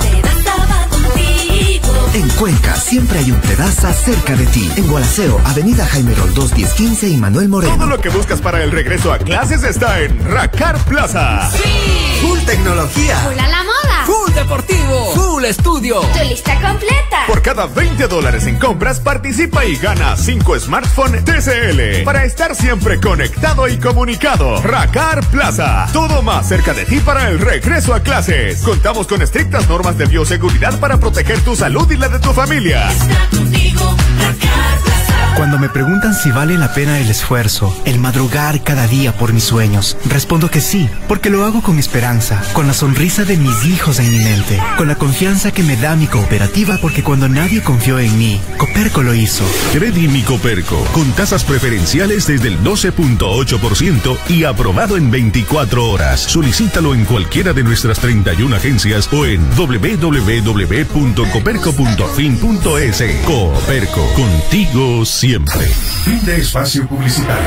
Speaker 20: En Cuenca siempre hay un Tedasa cerca de ti. En Gualaceo, Avenida Jaime Roldós 1015 y Manuel Moreno.
Speaker 11: Todo lo que buscas para el regreso a clases está en Racar Plaza.
Speaker 19: ¡Sí!
Speaker 11: Full tecnología.
Speaker 19: ¡Full a la moda!
Speaker 18: ¡Full deportivo! ¡Full estudio!
Speaker 19: ¡Tu lista completa!
Speaker 11: Por cada $20 en compras, participa y gana 5 smartphones TCL para estar siempre conectado y comunicado. Racar Plaza. Todo más cerca de ti para el regreso a clases. Contamos con estrictas normas de bioseguridad para proteger tu salud y la de tu familia.
Speaker 19: Está contigo, Racar Plaza.
Speaker 21: Cuando me preguntan si vale la pena el esfuerzo, el madrugar cada día por mis sueños, respondo que sí, porque lo hago con esperanza, con la sonrisa de mis hijos en mi mente, con la confianza que me da mi cooperativa, porque cuando nadie confió en mí, Coperco lo hizo.
Speaker 10: Credimi Coperco, con tasas preferenciales desde el 12.8% y aprobado en 24 horas. Solicítalo en cualquiera de nuestras 31 agencias o en www.coperco.fin.es. Coperco, contigo siempre.
Speaker 11: Fin de espacio publicitario.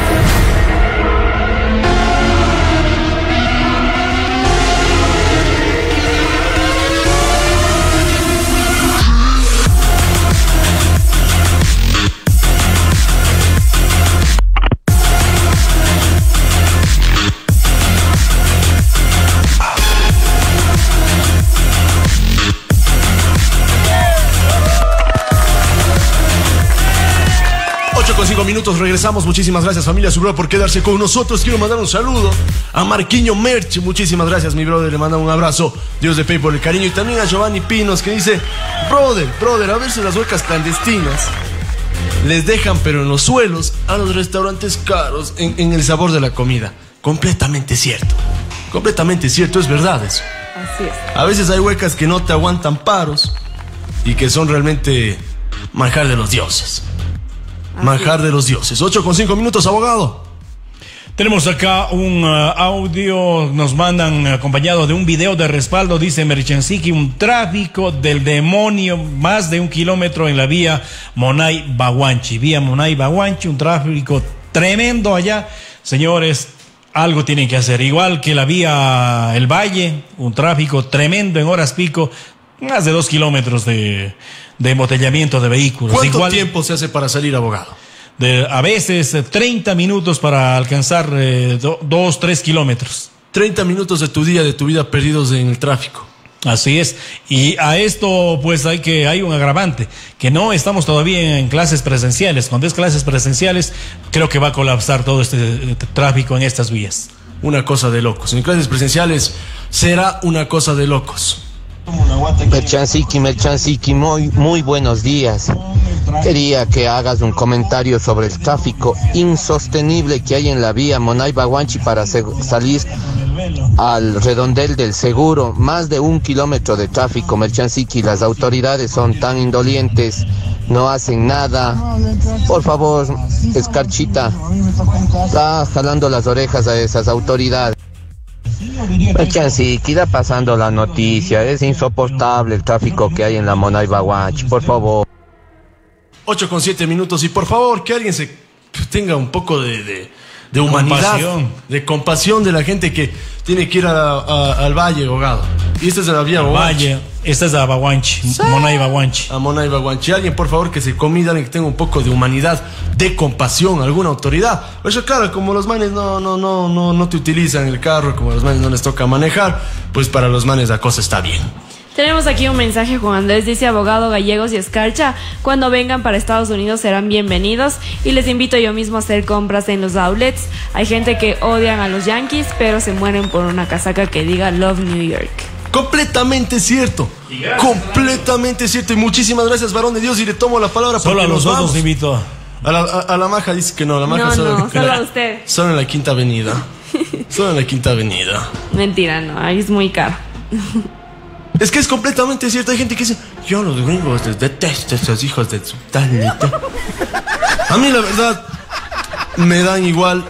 Speaker 1: Con 5 minutos regresamos. Muchísimas gracias, familia Subro, por quedarse con nosotros. Quiero mandar un saludo a Marquiño Merch. Muchísimas gracias, mi brother. Le manda un abrazo. Dios de Pay por el cariño. Y también a Giovanni Pinos, que dice: brother, a ver si las huecas clandestinas les dejan, pero en los suelos, a los restaurantes caros en el sabor de la comida. Completamente cierto. Completamente cierto, es verdad eso.
Speaker 3: Así es.
Speaker 1: A veces hay huecas que no te aguantan paros y que son realmente manjar de los dioses. Manjar de los dioses. 8:05 minutos, abogado.
Speaker 2: Tenemos acá un audio, nos mandan acompañado de un video de respaldo. Dice Merchansiki: un tráfico del demonio, más de 1 kilómetro en la vía Monay-Baguanchi. Vía Monay-Baguanchi, un tráfico tremendo allá. Señores, algo tienen que hacer. Igual que la vía El Valle, un tráfico tremendo en horas pico. Más de 2 kilómetros de embotellamiento de vehículos.
Speaker 1: ¿Cuánto tiempo se hace para salir, abogado?
Speaker 2: A veces 30 minutos para alcanzar 2-3 kilómetros.
Speaker 1: 30 minutos de tu día, de tu vida perdidos en el tráfico.
Speaker 2: Así es. Y a esto pues hay un agravante, que no estamos todavía en clases presenciales. Cuando es clases presenciales, creo que va a colapsar todo este tráfico en estas vías.
Speaker 1: Una cosa de locos. En clases presenciales será una cosa de locos.
Speaker 7: Merchansiki, muy buenos días. Quería que hagas un comentario sobre el tráfico insostenible que hay en la vía Monay-Baguanchi para salir al redondel del Seguro. Más de 1 kilómetro de tráfico, Merchansiki. Las autoridades son tan indolentes, no hacen nada. Por favor, Escarchita, está jalando las orejas a esas autoridades. Chanciqui, da pasando la noticia. Es insoportable el tráfico que hay en la Monaiba Guanchi, por favor.
Speaker 1: 8:07 y por favor, que alguien se tenga un poco de humanidad, de compasión de la gente que tiene que ir al Valle, Gogado. Y esta es la vía
Speaker 2: Valle, esta es la Baguanchi, Monaiba Guanchi.
Speaker 1: A Monaiba Guanchi. Alguien, por favor, que se comida, alguien que tenga un poco de humanidad, de compasión, alguna autoridad. Pues claro, como los manes no te utilizan el carro, como los manes no les toca manejar, pues para los manes la cosa está bien.
Speaker 3: Tenemos aquí un mensaje, Juan Andrés dice: abogado, gallegos y escarcha, cuando vengan para Estados Unidos serán bienvenidos y les invito yo mismo a hacer compras en los outlets. Hay gente que odian a los Yankees, pero se mueren por una casaca que diga Love New York.
Speaker 1: Completamente cierto, completamente cierto. Y muchísimas gracias, varón de Dios, y le tomo la palabra.
Speaker 2: Solo a los dos nos invito.
Speaker 1: A la maja dice que no, la maja
Speaker 3: solo a usted.
Speaker 1: Solo en la Quinta Avenida. Solo en la Quinta Avenida.
Speaker 3: Mentira, no, ahí es muy caro.
Speaker 1: Es que es completamente cierto. Hay gente que dice: yo los gringos les detesto, esos hijos de su talento. A mí la verdad me dan igual.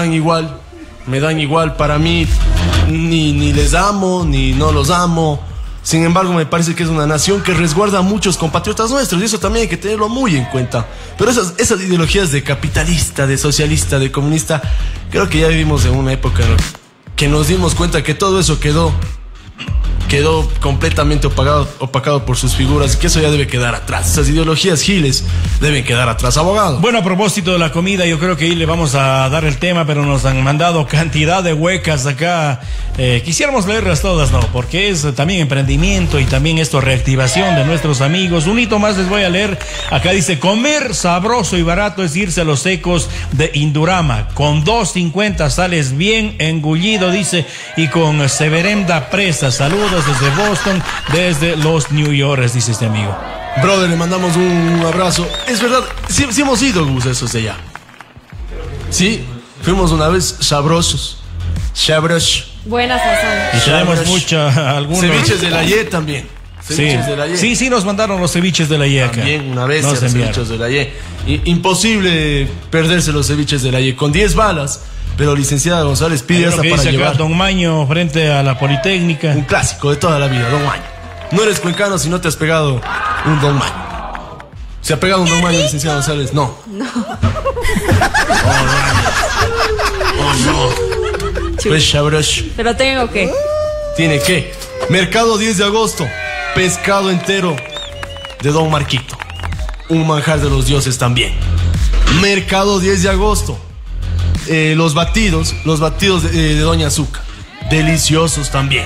Speaker 1: Para mí ni les amo, ni no los amo. Sin embargo, me parece que es una nación que resguarda a muchos compatriotas nuestros, y eso también hay que tenerlo muy en cuenta. Pero esas ideologías de capitalista, de socialista, de comunista, creo que ya vivimos en una época que nos dimos cuenta que todo eso quedó completamente opacado por sus figuras, y que eso ya debe quedar atrás. Esas ideologías giles deben quedar atrás, abogado.
Speaker 2: Bueno, a propósito de la comida, yo creo que ahí le vamos a dar el tema, pero nos han mandado cantidad de huecas acá. Quisiéramos leerlas todas, ¿no? Porque es también emprendimiento y también esto, reactivación de nuestros amigos. Un hito más les voy a leer. Acá dice: comer sabroso y barato es irse a los secos de Indurama. Con 2.50 sales bien engullido, dice, y con severenda presa. Saludos desde Boston, desde los New Yorkers, dice este amigo.
Speaker 1: Brother, le mandamos un abrazo. Es verdad, sí hemos ido, Gus, esos de allá. Sí, fuimos una vez sabrosos.
Speaker 3: Buenas razones.
Speaker 2: Y tenemos algunos
Speaker 1: ceviches de la Ye también.
Speaker 2: Sí, nos mandaron los ceviches de la Ye acá.
Speaker 1: También una vez los ceviches de la Ye. Imposible perderse los ceviches de la Ye. Con 10 balas. Pero licenciada González pide esta para llevar.
Speaker 2: Don Maño frente a la Politécnica.
Speaker 1: Un clásico de toda la vida, Don Maño. No eres cuencano si no te has pegado un Don Maño. ¿Se ha pegado un Don Maño, licenciada González? No. Pues sabroso.
Speaker 3: Pero tengo que.
Speaker 1: Tiene que. Mercado 10 de agosto. Pescado entero de Don Marquito. Un manjar de los dioses también. Mercado 10 de agosto. Los batidos de Doña Azúcar, deliciosos también.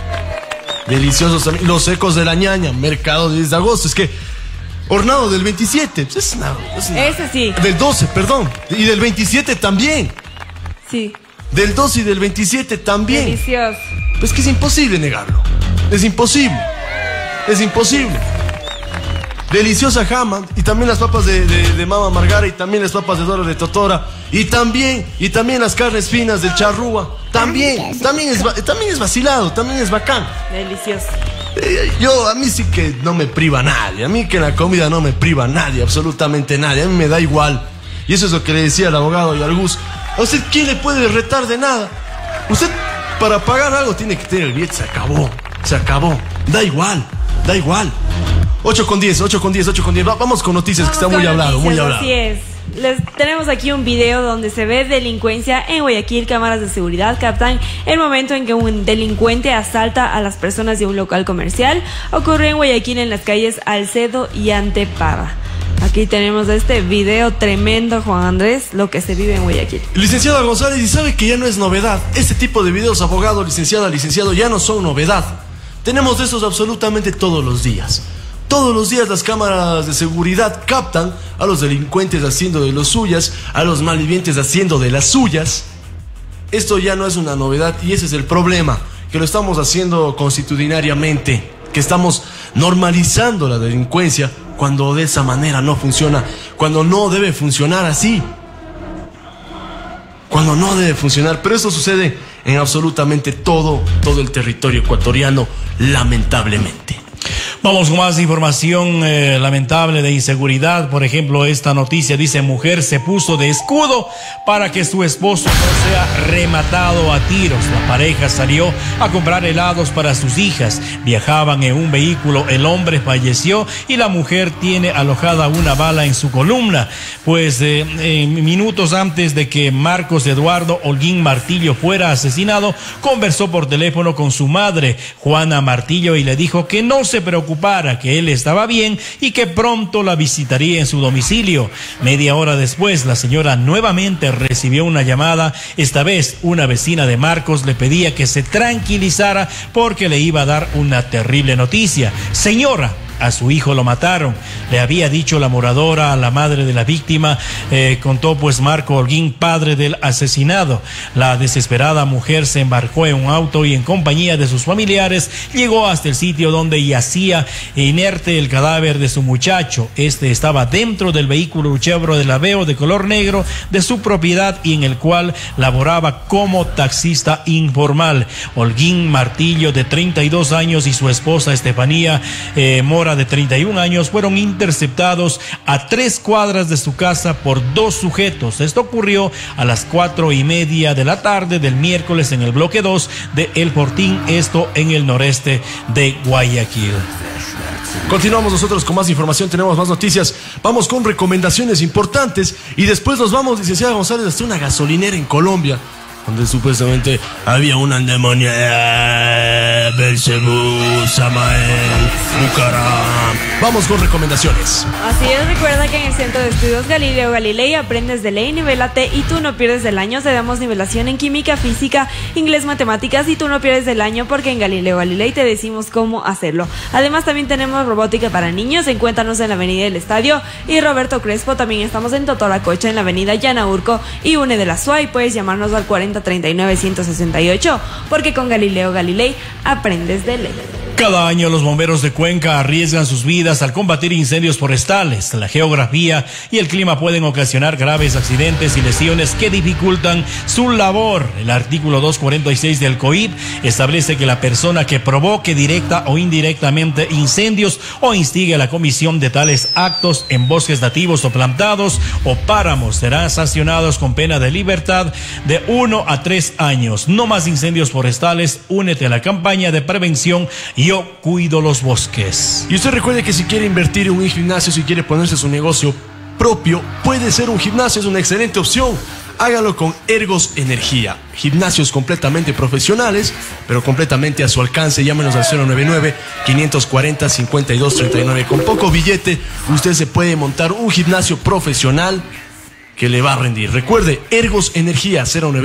Speaker 1: Los secos de la ñaña, mercado 10 de agosto. Es que hornado del 27, pues
Speaker 3: ese sí.
Speaker 1: Del 12, perdón. Y del 27 también.
Speaker 3: Sí.
Speaker 1: Del 12 y del 27 también.
Speaker 3: Delicioso.
Speaker 1: Pues que es imposible negarlo. Es imposible. Deliciosa jama, y también las papas de Mama Margara, y también las papas de Dora de Totora, y también las carnes finas del charrúa. También es vacilado, también es bacán.
Speaker 3: Delicioso.
Speaker 1: A mí sí que no me priva nadie. A mí que en la comida no me priva nadie, absolutamente nadie. A mí me da igual. Y eso es lo que le decía al abogado y al Gus. ¿A usted quién le puede retar de nada? Usted, para pagar algo, tiene que tener el billete. Se acabó. Da igual. 8:10. Vamos con noticias, que está muy hablado.
Speaker 3: Así es. Tenemos aquí un video donde se ve delincuencia en Guayaquil. Cámaras de seguridad captan el momento en que un delincuente asalta a las personas de un local comercial. Ocurrió en Guayaquil, en las calles Alcedo y Antepara. Aquí tenemos este video tremendo, Juan Andrés, lo que se vive en Guayaquil.
Speaker 1: Licenciada González, y sabe que ya no es novedad. Este tipo de videos, abogado, licenciado, ya no son novedad. Tenemos de esos absolutamente todos los días. Todos los días las cámaras de seguridad captan a los delincuentes haciendo de las suyas, a los malvivientes haciendo de las suyas. Esto ya no es una novedad, y ese es el problema, que lo estamos haciendo constitucionariamente, que estamos normalizando la delincuencia cuando de esa manera no funciona, cuando no debe funcionar así. Cuando no debe funcionar, pero esto sucede en absolutamente todo el territorio ecuatoriano, lamentablemente.
Speaker 2: Vamos con más información lamentable de inseguridad. Por ejemplo, esta noticia dice: mujer se puso de escudo para que su esposo no sea rematado a tiros. La pareja salió a comprar helados para sus hijas. Viajaban en un vehículo. El hombre falleció y la mujer tiene alojada una bala en su columna. Pues minutos antes de que Marcos Eduardo Holguín Martillo fuera asesinado, conversó por teléfono con su madre, Juana Martillo, y le dijo que no se preocupara, que él estaba bien y que pronto la visitaría en su domicilio. Media hora después, la señora nuevamente recibió una llamada. Esta vez, una vecina de Marcos le pedía que se tranquilizara porque le iba a dar una terrible noticia. Señora, a su hijo lo mataron, le había dicho la moradora a la madre de la víctima, contó pues Marco Holguín, padre del asesinado. La desesperada mujer se embarcó en un auto y en compañía de sus familiares llegó hasta el sitio donde yacía inerte el cadáver de su muchacho. Este estaba dentro del vehículo Chevrolet del Aveo de color negro de su propiedad y en el cual laboraba como taxista informal. Holguín Martillo, de 32 años, y su esposa Estefanía Mora, de 31 años, fueron interceptados a 3 cuadras de su casa por 2 sujetos. Esto ocurrió a las 4:30 de la tarde del miércoles en el bloque 2 de El Fortín, esto en el noreste de Guayaquil.
Speaker 1: Continuamos nosotros con más información, tenemos más noticias, vamos con recomendaciones importantes y después nos vamos, licenciada González, hasta una gasolinera en Colombia, donde supuestamente había una endemoniada, Belcebú, Samael, Bucaram. Vamos con recomendaciones.
Speaker 3: Así es, recuerda que en el Centro de Estudios Galileo Galilei aprendes de ley, nivélate y tú no pierdes del año. Te damos nivelación en química, física, inglés, matemáticas y tú no pierdes del año porque en Galileo Galilei te decimos cómo hacerlo. Además también tenemos robótica para niños, encuéntranos en la Avenida del Estadio y Roberto Crespo. También estamos en Totoracocha, en la Avenida Yanaurco y Une de la SUA, y puedes llamarnos al 4039-168 porque con Galileo Galilei aprendes de ley.
Speaker 2: Cada año los bomberos de Cuenca arriesgan sus vidas al combatir incendios forestales. La geografía y el clima pueden ocasionar graves accidentes y lesiones que dificultan su labor. El artículo 246 del COIP establece que la persona que provoque directa o indirectamente incendios o instigue a la comisión de tales actos en bosques nativos o plantados o páramos serán sancionados con pena de libertad de 1 a 3 años. No más incendios forestales. Únete a la campaña de prevención Yo Cuido los Bosques.
Speaker 1: Y usted recuerde que si quiere invertir en un gimnasio, si quiere ponerse su negocio propio, puede ser un gimnasio, es una excelente opción. Hágalo con Ergos Energía. Gimnasios completamente profesionales, pero completamente a su alcance. Llámenos al 099-540-5239. Con poco billete, usted se puede montar un gimnasio profesional que le va a rendir. Recuerde, Ergos Energía,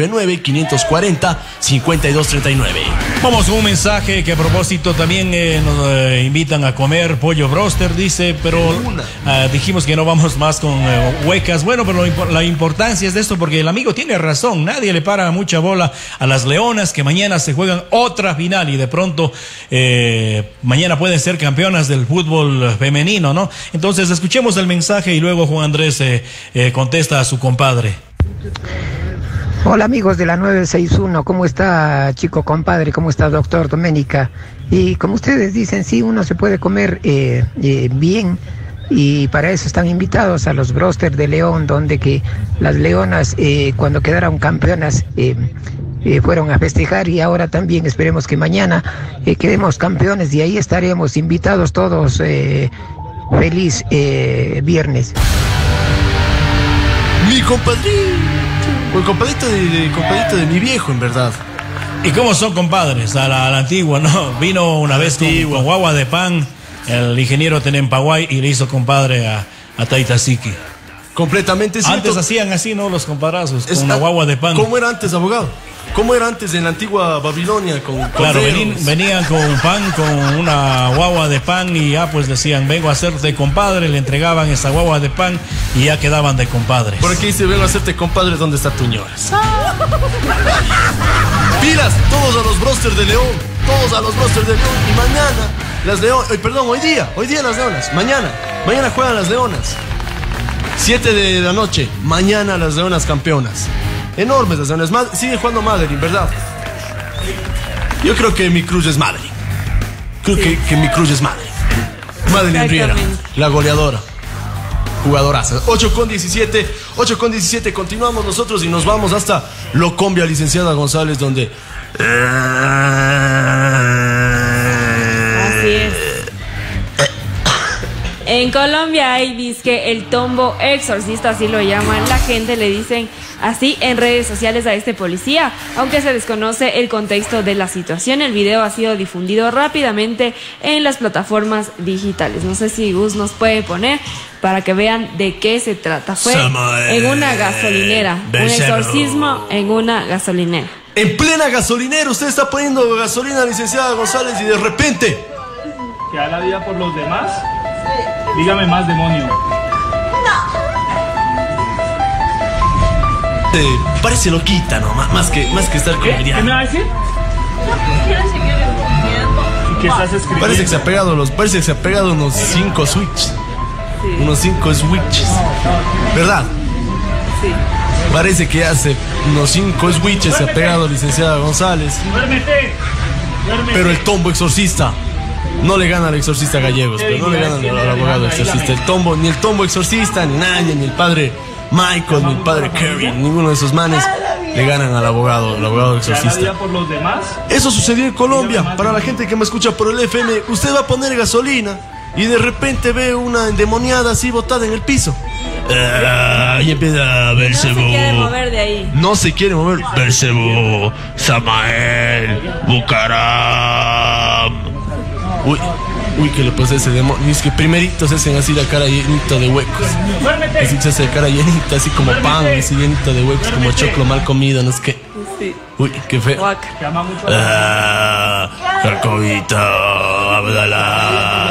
Speaker 1: 099-540-5239.
Speaker 2: Vamos con un mensaje que a propósito también nos invitan a comer pollo broster, dice, pero dijimos que no vamos más con huecas. Bueno, pero la importancia es de esto porque el amigo tiene razón. Nadie le para mucha bola a las Leonas, que mañana se juegan otra final y de pronto mañana pueden ser campeonas del fútbol femenino, ¿no? Entonces escuchemos el mensaje y luego Juan Andrés contesta a su compadre.
Speaker 4: Hola amigos de la 961, ¿cómo está chico compadre? ¿Cómo está doctor Doménica? Y como ustedes dicen, sí, uno se puede comer bien, y para eso están invitados a los Broster de León, donde que las Leonas cuando quedaron campeonas fueron a festejar, y ahora también esperemos que mañana quedemos campeones y ahí estaremos invitados todos. Feliz viernes.
Speaker 1: Mi compadrito, el compadrito de mi viejo, en verdad.
Speaker 2: ¿Y cómo son compadres? A la antigua, ¿no? Vino una vez con guagua de pan, el ingeniero Tenempaguay, y le hizo compadre a Taitasiqui.
Speaker 1: Completamente cierto.
Speaker 2: Antes hacían así, ¿no? Los compadrazos, con una guagua de pan.
Speaker 1: ¿Cómo era antes, abogado? ¿Cómo era antes en la antigua Babilonia?
Speaker 2: Claro, venían con pan, con una guagua de pan, y ya pues decían, vengo a hacerte compadre, le entregaban esa guagua de pan y ya quedaban de compadres.
Speaker 1: Por aquí dice, vengo a hacerte compadre, ¿dónde está tu ñoras? Pilas, todos a los Broster de León, todos a los Broster de León, y mañana las Leonas, hoy día las Leonas, mañana juegan las Leonas, 7 de la noche, mañana las Leonas campeonas. Enormes las Leonas. Sigue jugando Madeline, ¿verdad? Yo creo que mi cruz es Madeline. Creo que mi cruz es Madeline. Madeline Riera, la goleadora. Jugadoraza. 8:17, continuamos nosotros y nos vamos hasta Locombia, licenciada González, donde...
Speaker 3: Así es. En Colombia hay disque el tombo exorcista, así lo llaman la gente, le dicen así en redes sociales a este policía, aunque se desconoce el contexto de la situación. El video ha sido difundido rápidamente en las plataformas digitales. No sé si Gus nos puede poner para que vean de qué se trata. Fue en una gasolinera, un exorcismo en una gasolinera.
Speaker 1: En plena gasolinera, usted está poniendo gasolina, licenciada González, y de repente...
Speaker 5: ¿Que da la vida por los demás? Dígame más, demonio.
Speaker 1: Parece loquita, ¿no? Más que estar con el diablo.
Speaker 5: ¿Qué me va a decir? ¿Y qué estás escribiendo?
Speaker 1: Parece que se ha pegado unos 5 switches. Sí. Unos 5 switches. ¿Verdad?
Speaker 3: Sí.
Speaker 1: Parece que hace unos 5 switches se ha pegado licenciada González.
Speaker 5: Duérmete.
Speaker 1: Pero el tombo exorcista no le gana al exorcista Gallegos, pero no le gana al abogado exorcista. Ni el tombo exorcista, ni nadie, ni el padre Michael, ni el padre Kerry, ninguno de esos manes le ganan al abogado exorcista. Eso sucedió en Colombia. Para la gente que me escucha por el FM, usted va a poner gasolina y de repente ve una endemoniada así botada en el piso. Y empieza a verse.
Speaker 3: No se quiere mover de ahí.
Speaker 1: No se quiere mover. Belcebú, Samael, Bucaram. Uy, que le pasa ese demonio. Es que primeritos se hacen así la cara llenita de huecos. Así se hace la cara llenita, así como pan, así llenita de huecos, como choclo mal comido, no es que.
Speaker 3: Sí.
Speaker 1: Uy, qué feo. Jacobita, Abdalá.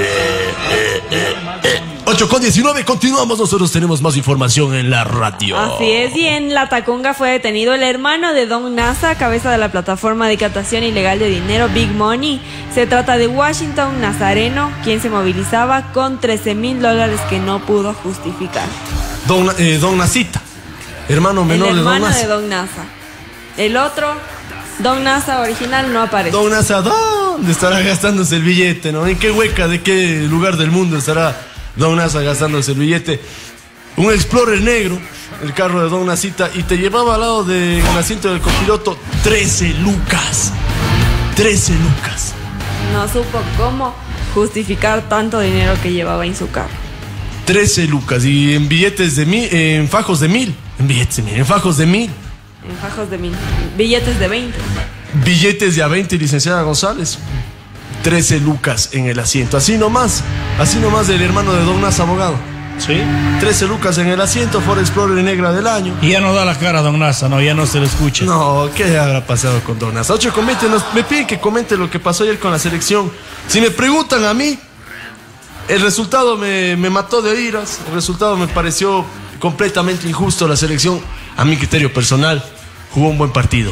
Speaker 1: 8:19, continuamos, nosotros tenemos más información en la radio.
Speaker 3: Así es, y en La Tacunga fue detenido el hermano de Don Nasa, cabeza de la plataforma de captación ilegal de dinero Big Money. Se trata de Washington Nazareno, quien se movilizaba con $13,000 que no pudo justificar.
Speaker 1: Don Nasita, hermano menor de Don Nasa.
Speaker 3: El hermano de Don Nasa. El otro, Don Nasa original, no aparece.
Speaker 1: Don Nasa, ¿dónde estará gastándose el billete, no? ¿En qué hueca, de qué lugar del mundo estará Don Nasa gastándose el billete? Un Explorer negro, el carro de Don Nasita, y te llevaba al lado del asiento del copiloto 13 lucas. 13 lucas.
Speaker 3: No supo cómo justificar tanto dinero que llevaba en su carro.
Speaker 1: 13 lucas, y en billetes de 1,000, en fajos de 1,000. En fajos de 1,000.
Speaker 3: En fajos de 1,000. Billetes de 20.
Speaker 1: Billetes de a 20, licenciada González. 13 lucas en el asiento. Así nomás del hermano de Don Nasa, abogado.
Speaker 2: Sí.
Speaker 1: 13 lucas en el asiento, Ford Explorer negra del año.
Speaker 2: Y ya no da la cara Don Nasa, no, ya no se lo escucha.
Speaker 1: No, ¿qué habrá pasado con Don Nasa? 8:20, me piden que comente lo que pasó ayer con la selección. Si me preguntan a mí, el resultado me mató de iras. El resultado me pareció completamente injusto. La selección, a mi criterio personal, jugó un buen partido.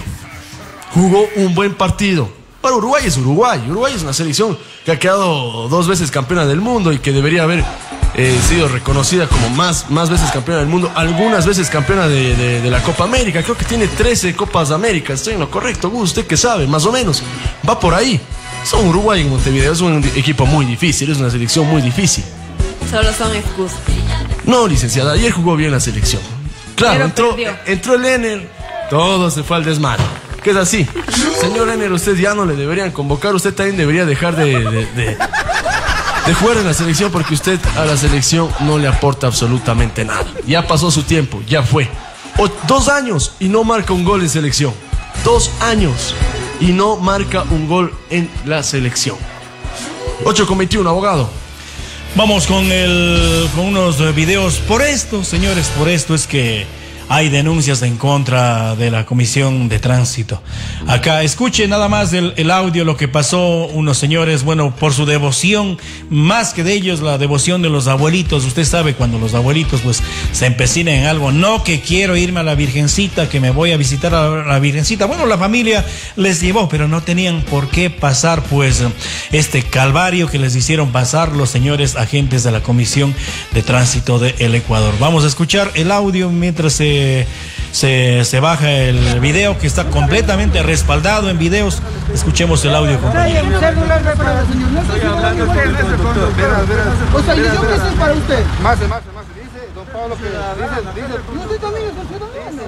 Speaker 1: Para Uruguay es Uruguay. Uruguay es una selección que ha quedado 2 veces campeona del mundo y que debería haber sido reconocida como más veces campeona del mundo, algunas veces campeona de la Copa América. Creo que tiene 13 Copas de América. Estoy en lo correcto, usted que sabe, más o menos. Va por ahí. Son Uruguay en Montevideo, es un equipo muy difícil, es una selección muy difícil.
Speaker 3: Solo son excusas.
Speaker 1: No, licenciada, ayer jugó bien la selección. Claro, entró el Ener, todo se fue al desmadre. ¿Qué es así? Señor Ener, usted ya no le deberían convocar, usted también debería dejar de jugar en la selección, porque usted a la selección no le aporta absolutamente nada. Ya pasó su tiempo, ya fue. 2 años y no marca un gol en selección. 2 años y no marca un gol en la selección. 8:21, abogado.
Speaker 2: Vamos con unos videos. Por esto, señores, por esto es que hay denuncias en contra de la Comisión de Tránsito. Acá, escuche nada más el audio, lo que pasó unos señores, bueno, por su devoción, más que de ellos, la devoción de los abuelitos. Usted sabe, cuando los abuelitos pues se empecinan en algo, no que quiero irme a la Virgencita, que me voy a visitar a la Virgencita. Bueno, la familia les llevó, pero no tenían por qué pasar pues este calvario que les hicieron pasar los señores agentes de la Comisión de Tránsito del Ecuador. Vamos a escuchar el audio mientras se se baja el video que está completamente respaldado en videos. Escuchemos el audio, compañero.
Speaker 6: O sea, yo qué es para usted. Más, dice don Pablo que dice. Usted también es ciudadano.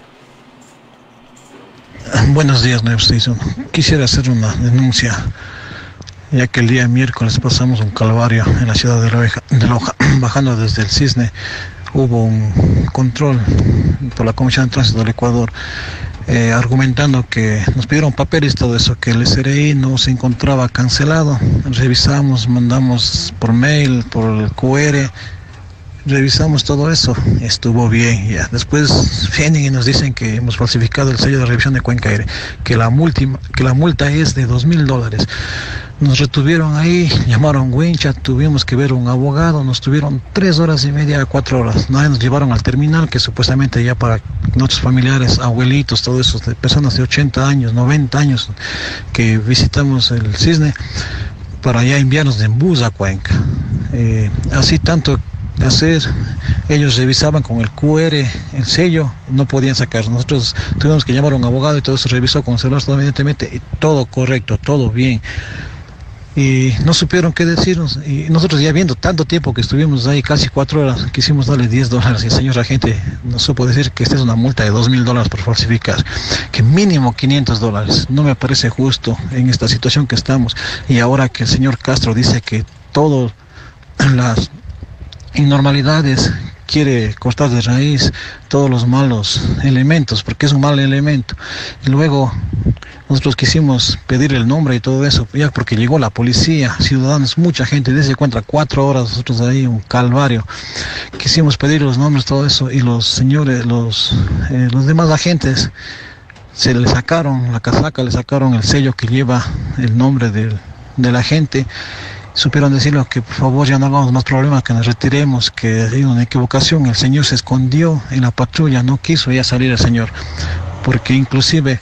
Speaker 22: Buenos días, 961. Quisiera hacer una denuncia, ya que el día miércoles pasamos un calvario en la ciudad de Loja, bajando desde el Cisne. Hubo un control por la Comisión de Tránsito del Ecuador, argumentando que nos pidieron papeles y todo eso, que el SRI no se encontraba cancelado. Revisamos, mandamos por mail, por el QR, revisamos todo eso, estuvo bien. Ya después vienen y nos dicen que hemos falsificado el sello de revisión de Cuenca Aire, que la multa es de $2,000. Nos retuvieron ahí, llamaron wincha, tuvimos que ver un abogado, nos tuvieron 3 horas y media, 4 horas. Nos llevaron al terminal, que supuestamente ya para nuestros familiares, abuelitos, todo eso, de personas de 80 años, 90 años, que visitamos el Cisne, para ya enviarnos en bus a Cuenca. Así tanto hacer, ellos revisaban con el QR el sello, no podían sacar. Nosotros tuvimos que llamar a un abogado y todo eso revisó con el celular, evidentemente, y todo correcto, todo bien. Y no supieron qué decirnos, y nosotros ya viendo tanto tiempo que estuvimos ahí, casi 4 horas, quisimos darle $10, y el señor agente nos supo decir que esta es una multa de $2,000 por falsificar, que mínimo $500. No me parece justo en esta situación que estamos, y ahora que el señor Castro dice que todas las innormalidades quiere cortar de raíz, todos los malos elementos, porque es un mal elemento. Y luego nosotros quisimos pedir el nombre y todo eso, ya porque llegó la policía, ciudadanos, mucha gente, desde encuentra 4 horas nosotros ahí, un calvario. Quisimos pedir los nombres, todo eso, y los señores, los demás agentes, se le sacaron la casaca, le sacaron el sello que lleva el nombre del agente. Supieron decirle que por favor ya no hagamos más problemas, que nos retiremos, que hay una equivocación. El señor se escondió en la patrulla, no quiso ya salir el señor, porque inclusive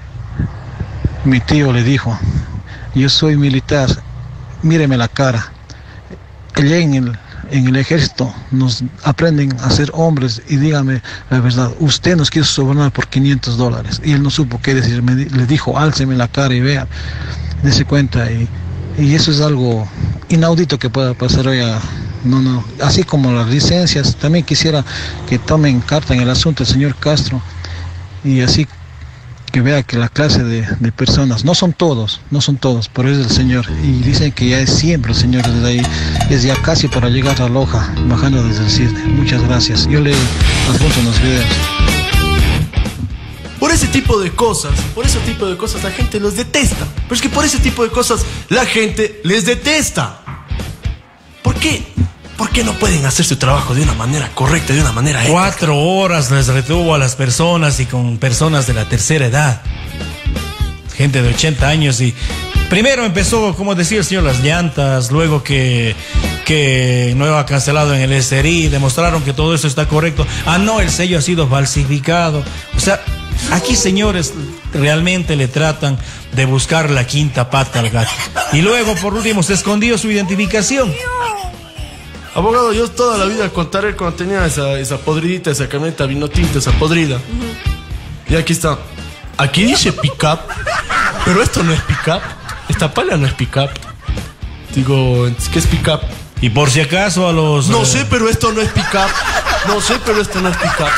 Speaker 22: mi tío le dijo: yo soy militar, míreme la cara. Allá en el ejército nos aprenden a ser hombres, y dígame la verdad, usted nos quiso sobornar por $500, y él no supo qué decir. Le dijo: álceme la cara y vea, dése cuenta. Y eso es algo inaudito que pueda pasar hoy. Así como las licencias, también quisiera que tomen carta en el asunto el señor Castro, y así que vea que la clase de personas, no son todos, pero es el señor, y dicen que ya es siempre el señor desde ahí, es ya casi para llegar a Loja, bajando desde el Cisne. Muchas gracias. Yo le adjunto unos videos.
Speaker 1: Por ese tipo de cosas la gente los detesta. Pero es que por ese tipo de cosas la gente les detesta. ¿Por qué? ¿Por qué no pueden hacer su trabajo de una manera correcta, de una manera ética?
Speaker 2: 4 horas les retuvo a las personas, y con personas de la tercera edad. Gente de 80 años, y primero empezó, como decía el señor, las llantas, luego que no ha cancelado en el SRI, demostraron que todo eso está correcto. Ah, no, el sello ha sido falsificado. O sea, aquí, señores, realmente le tratan de buscar la quinta pata al gato. Y luego, por último, se escondió su identificación.
Speaker 1: Abogado, yo toda la vida contaré cuando tenía esa podridita, esa camioneta vino tinto, esa podrida. Y aquí está. Aquí dice pick-up, pero esto no es pick-up. Esta pala no es pick-up. Digo, ¿qué es pick-up?
Speaker 2: Y por si acaso a los...
Speaker 1: No sé, pero esto no es pick-up. No sé, pero esto no es pick-up.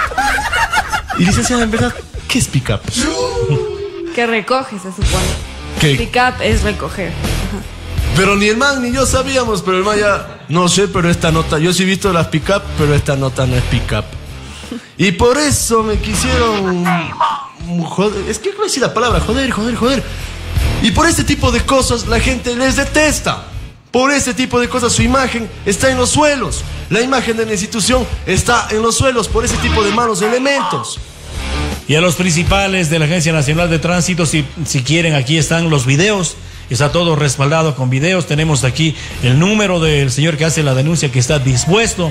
Speaker 1: Y licenciada, en verdad, ¿qué es pick-up?
Speaker 3: Que recoge, se supone.
Speaker 1: ¿Qué?
Speaker 3: Pick-up es recoger.
Speaker 1: Pero ni el man ni yo sabíamos, pero el man ya... No sé, pero esta nota... Yo sí he visto las pick-up, pero esta nota no es pick-up. Y por eso me quisieron... Joder, es que no decir la palabra, joder. Y por este tipo de cosas la gente les detesta. Por este tipo de cosas su imagen está en los suelos. La imagen de la institución está en los suelos por ese tipo de malos elementos.
Speaker 2: Y a los principales de la Agencia Nacional de Tránsito, si quieren, aquí están los videos. Está todo respaldado con videos. Tenemos aquí el número del señor que hace la denuncia, que está dispuesto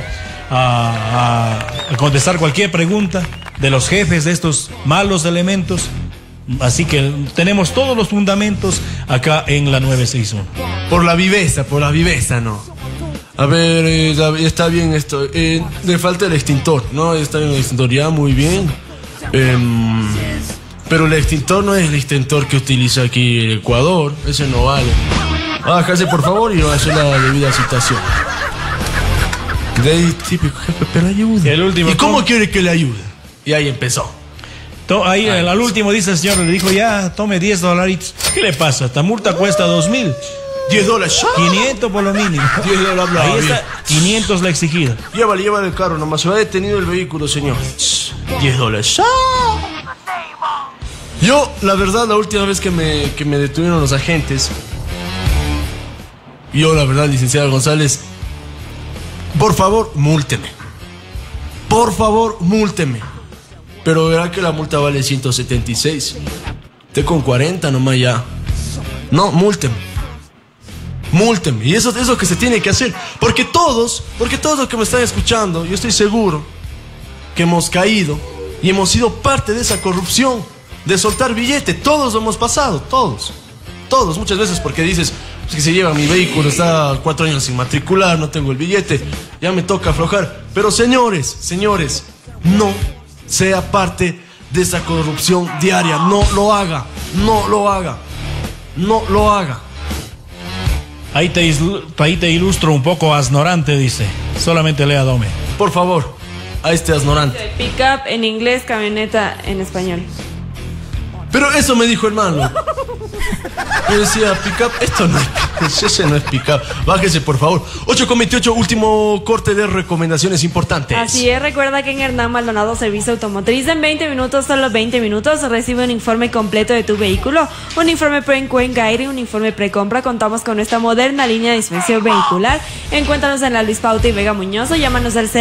Speaker 2: a contestar cualquier pregunta de los jefes de estos malos elementos. Así que tenemos todos los fundamentos acá en la 961.
Speaker 1: Por la viveza, ¿no? A ver, está bien esto. Le falta el extintor, ¿no? Está bien el extintor, ya, muy bien. Pero el extintor no es el extintor que utiliza aquí el Ecuador. Ese no vale. Bájase por favor y no hace la debida citación. De ahí, típico jefe, pero ayude.
Speaker 2: El último,
Speaker 1: ¿y cómo quiere que le ayude? Y ahí empezó.
Speaker 2: Ahí al último dice el señor, le dijo ya, tome $10. ¿Qué le pasa? Esta multa cuesta $2,000.
Speaker 1: $10.
Speaker 2: 500 por lo mínimo.
Speaker 1: $10.
Speaker 2: Ahí está, 500 la exigida.
Speaker 1: Llévale el carro nomás. Se va detenido el vehículo, señor. $10. Yo, la verdad, la última vez que me detuvieron los agentes, yo, la verdad, licenciado González, por favor, múlteme. Por favor, múlteme. Pero verá que la multa vale 176. Usted con 40 nomás ya. No, múlteme. Múlteme. Y eso es lo que se tiene que hacer. Porque todos los que me están escuchando, yo estoy seguro que hemos caído y hemos sido parte de esa corrupción de soltar billete. Todos lo hemos pasado, todos. Todos, muchas veces porque dices, pues que se lleva mi vehículo, está 4 años sin matricular, no tengo el billete, ya me toca aflojar. Pero señores, no sea parte de esa corrupción diaria. No lo haga.
Speaker 2: Ahí te ilustro un poco asnorante, dice. Solamente lea Dome.
Speaker 1: Por favor, a este asnorante.
Speaker 3: Pick-up en inglés, camioneta en español.
Speaker 1: Pero eso me dijo el hermano. Yo decía, pick-up, ese no es pick-up. Bájese, por favor. 8:28, último corte de recomendaciones importantes.
Speaker 3: Así es, recuerda que en Hernán Maldonado Servicio Automotriz en 20 minutos, solo 20 minutos, recibe un informe completo de tu vehículo, un informe pre-Cuenca Aire, un informe pre-compra. Contamos con esta moderna línea de inspección vehicular. Encuéntranos en la Luis Pauta y Vega Muñoz o llámanos al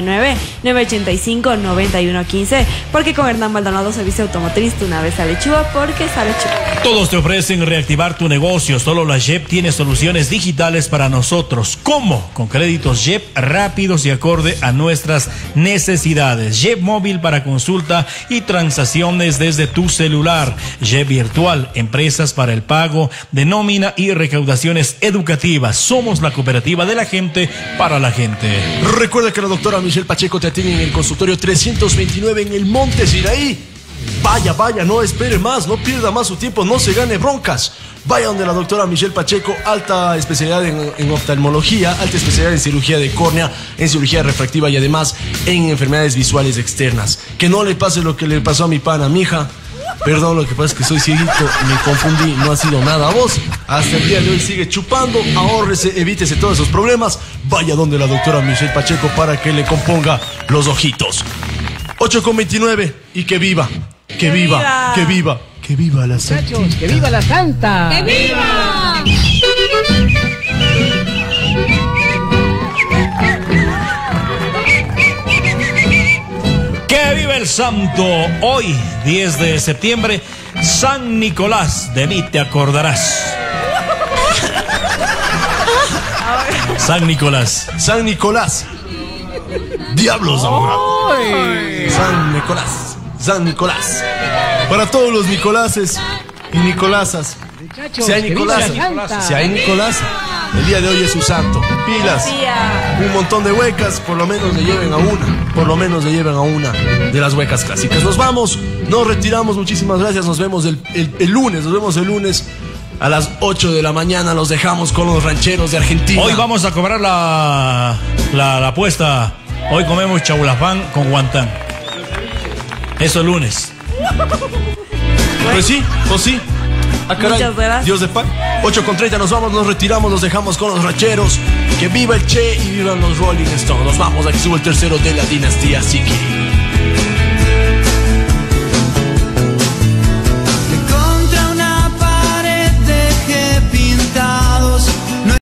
Speaker 3: 099-985-9115, porque con Hernán Maldonado Servicio Automotriz tu nave sale chua porque sale chua.
Speaker 2: Todos te ofrecen reactivar tu negocio. Solo la JEP tiene soluciones digitales para nosotros. ¿Cómo? Con créditos JEP rápidos y acorde a nuestras necesidades. JEP móvil para consulta y transacciones desde tu celular. JEP virtual, empresas para el pago de nómina y recaudaciones educativas. Somos la cooperativa de la gente para la gente.
Speaker 1: Recuerda que la doctora Michelle Pacheco te atiende en el consultorio 329 en el Monte Siraí. Vaya, no espere más, no pierda más su tiempo, no se gane broncas. Vaya donde la doctora Michelle Pacheco, alta especialidad en oftalmología, alta especialidad en cirugía de córnea, en cirugía refractiva y además en enfermedades visuales externas. Que no le pase lo que le pasó a mi pana, mija. Perdón, lo que pasa es que soy cieguito, me confundí, no ha sido nada a vos. Hasta el día de hoy sigue chupando, ahórrese, evítese todos esos problemas. Vaya donde la doctora Michelle Pacheco para que le componga los ojitos. 8:29 y que viva la Santa.
Speaker 8: ¡Que viva la Santa! ¡Que viva!
Speaker 2: ¡Que viva el santo! Hoy, 10 de septiembre, San Nicolás, de mí te acordarás. San Nicolás.
Speaker 1: Diablos, abogado. San Nicolás. Para todos los Nicoláses y Nicolásas. Si hay Nicolás, el día de hoy es su santo. Pilas. Un montón de huecas, por lo menos le lleven a una de las huecas clásicas. Nos vamos, nos retiramos, muchísimas gracias. Nos vemos el lunes. A las 8 de la mañana los dejamos con los rancheros de Argentina.
Speaker 2: Hoy vamos a cobrar la apuesta. Hoy comemos chaulafán con guantán. Eso el lunes.
Speaker 1: Pues sí. Ah, caray.
Speaker 3: Muchas gracias.
Speaker 1: Dios de paz. 8:30 nos vamos, nos retiramos, los dejamos con los rancheros. Que viva el Che y vivan los Rolling Stones. Nos vamos, aquí sube el tercero de la dinastía Siki.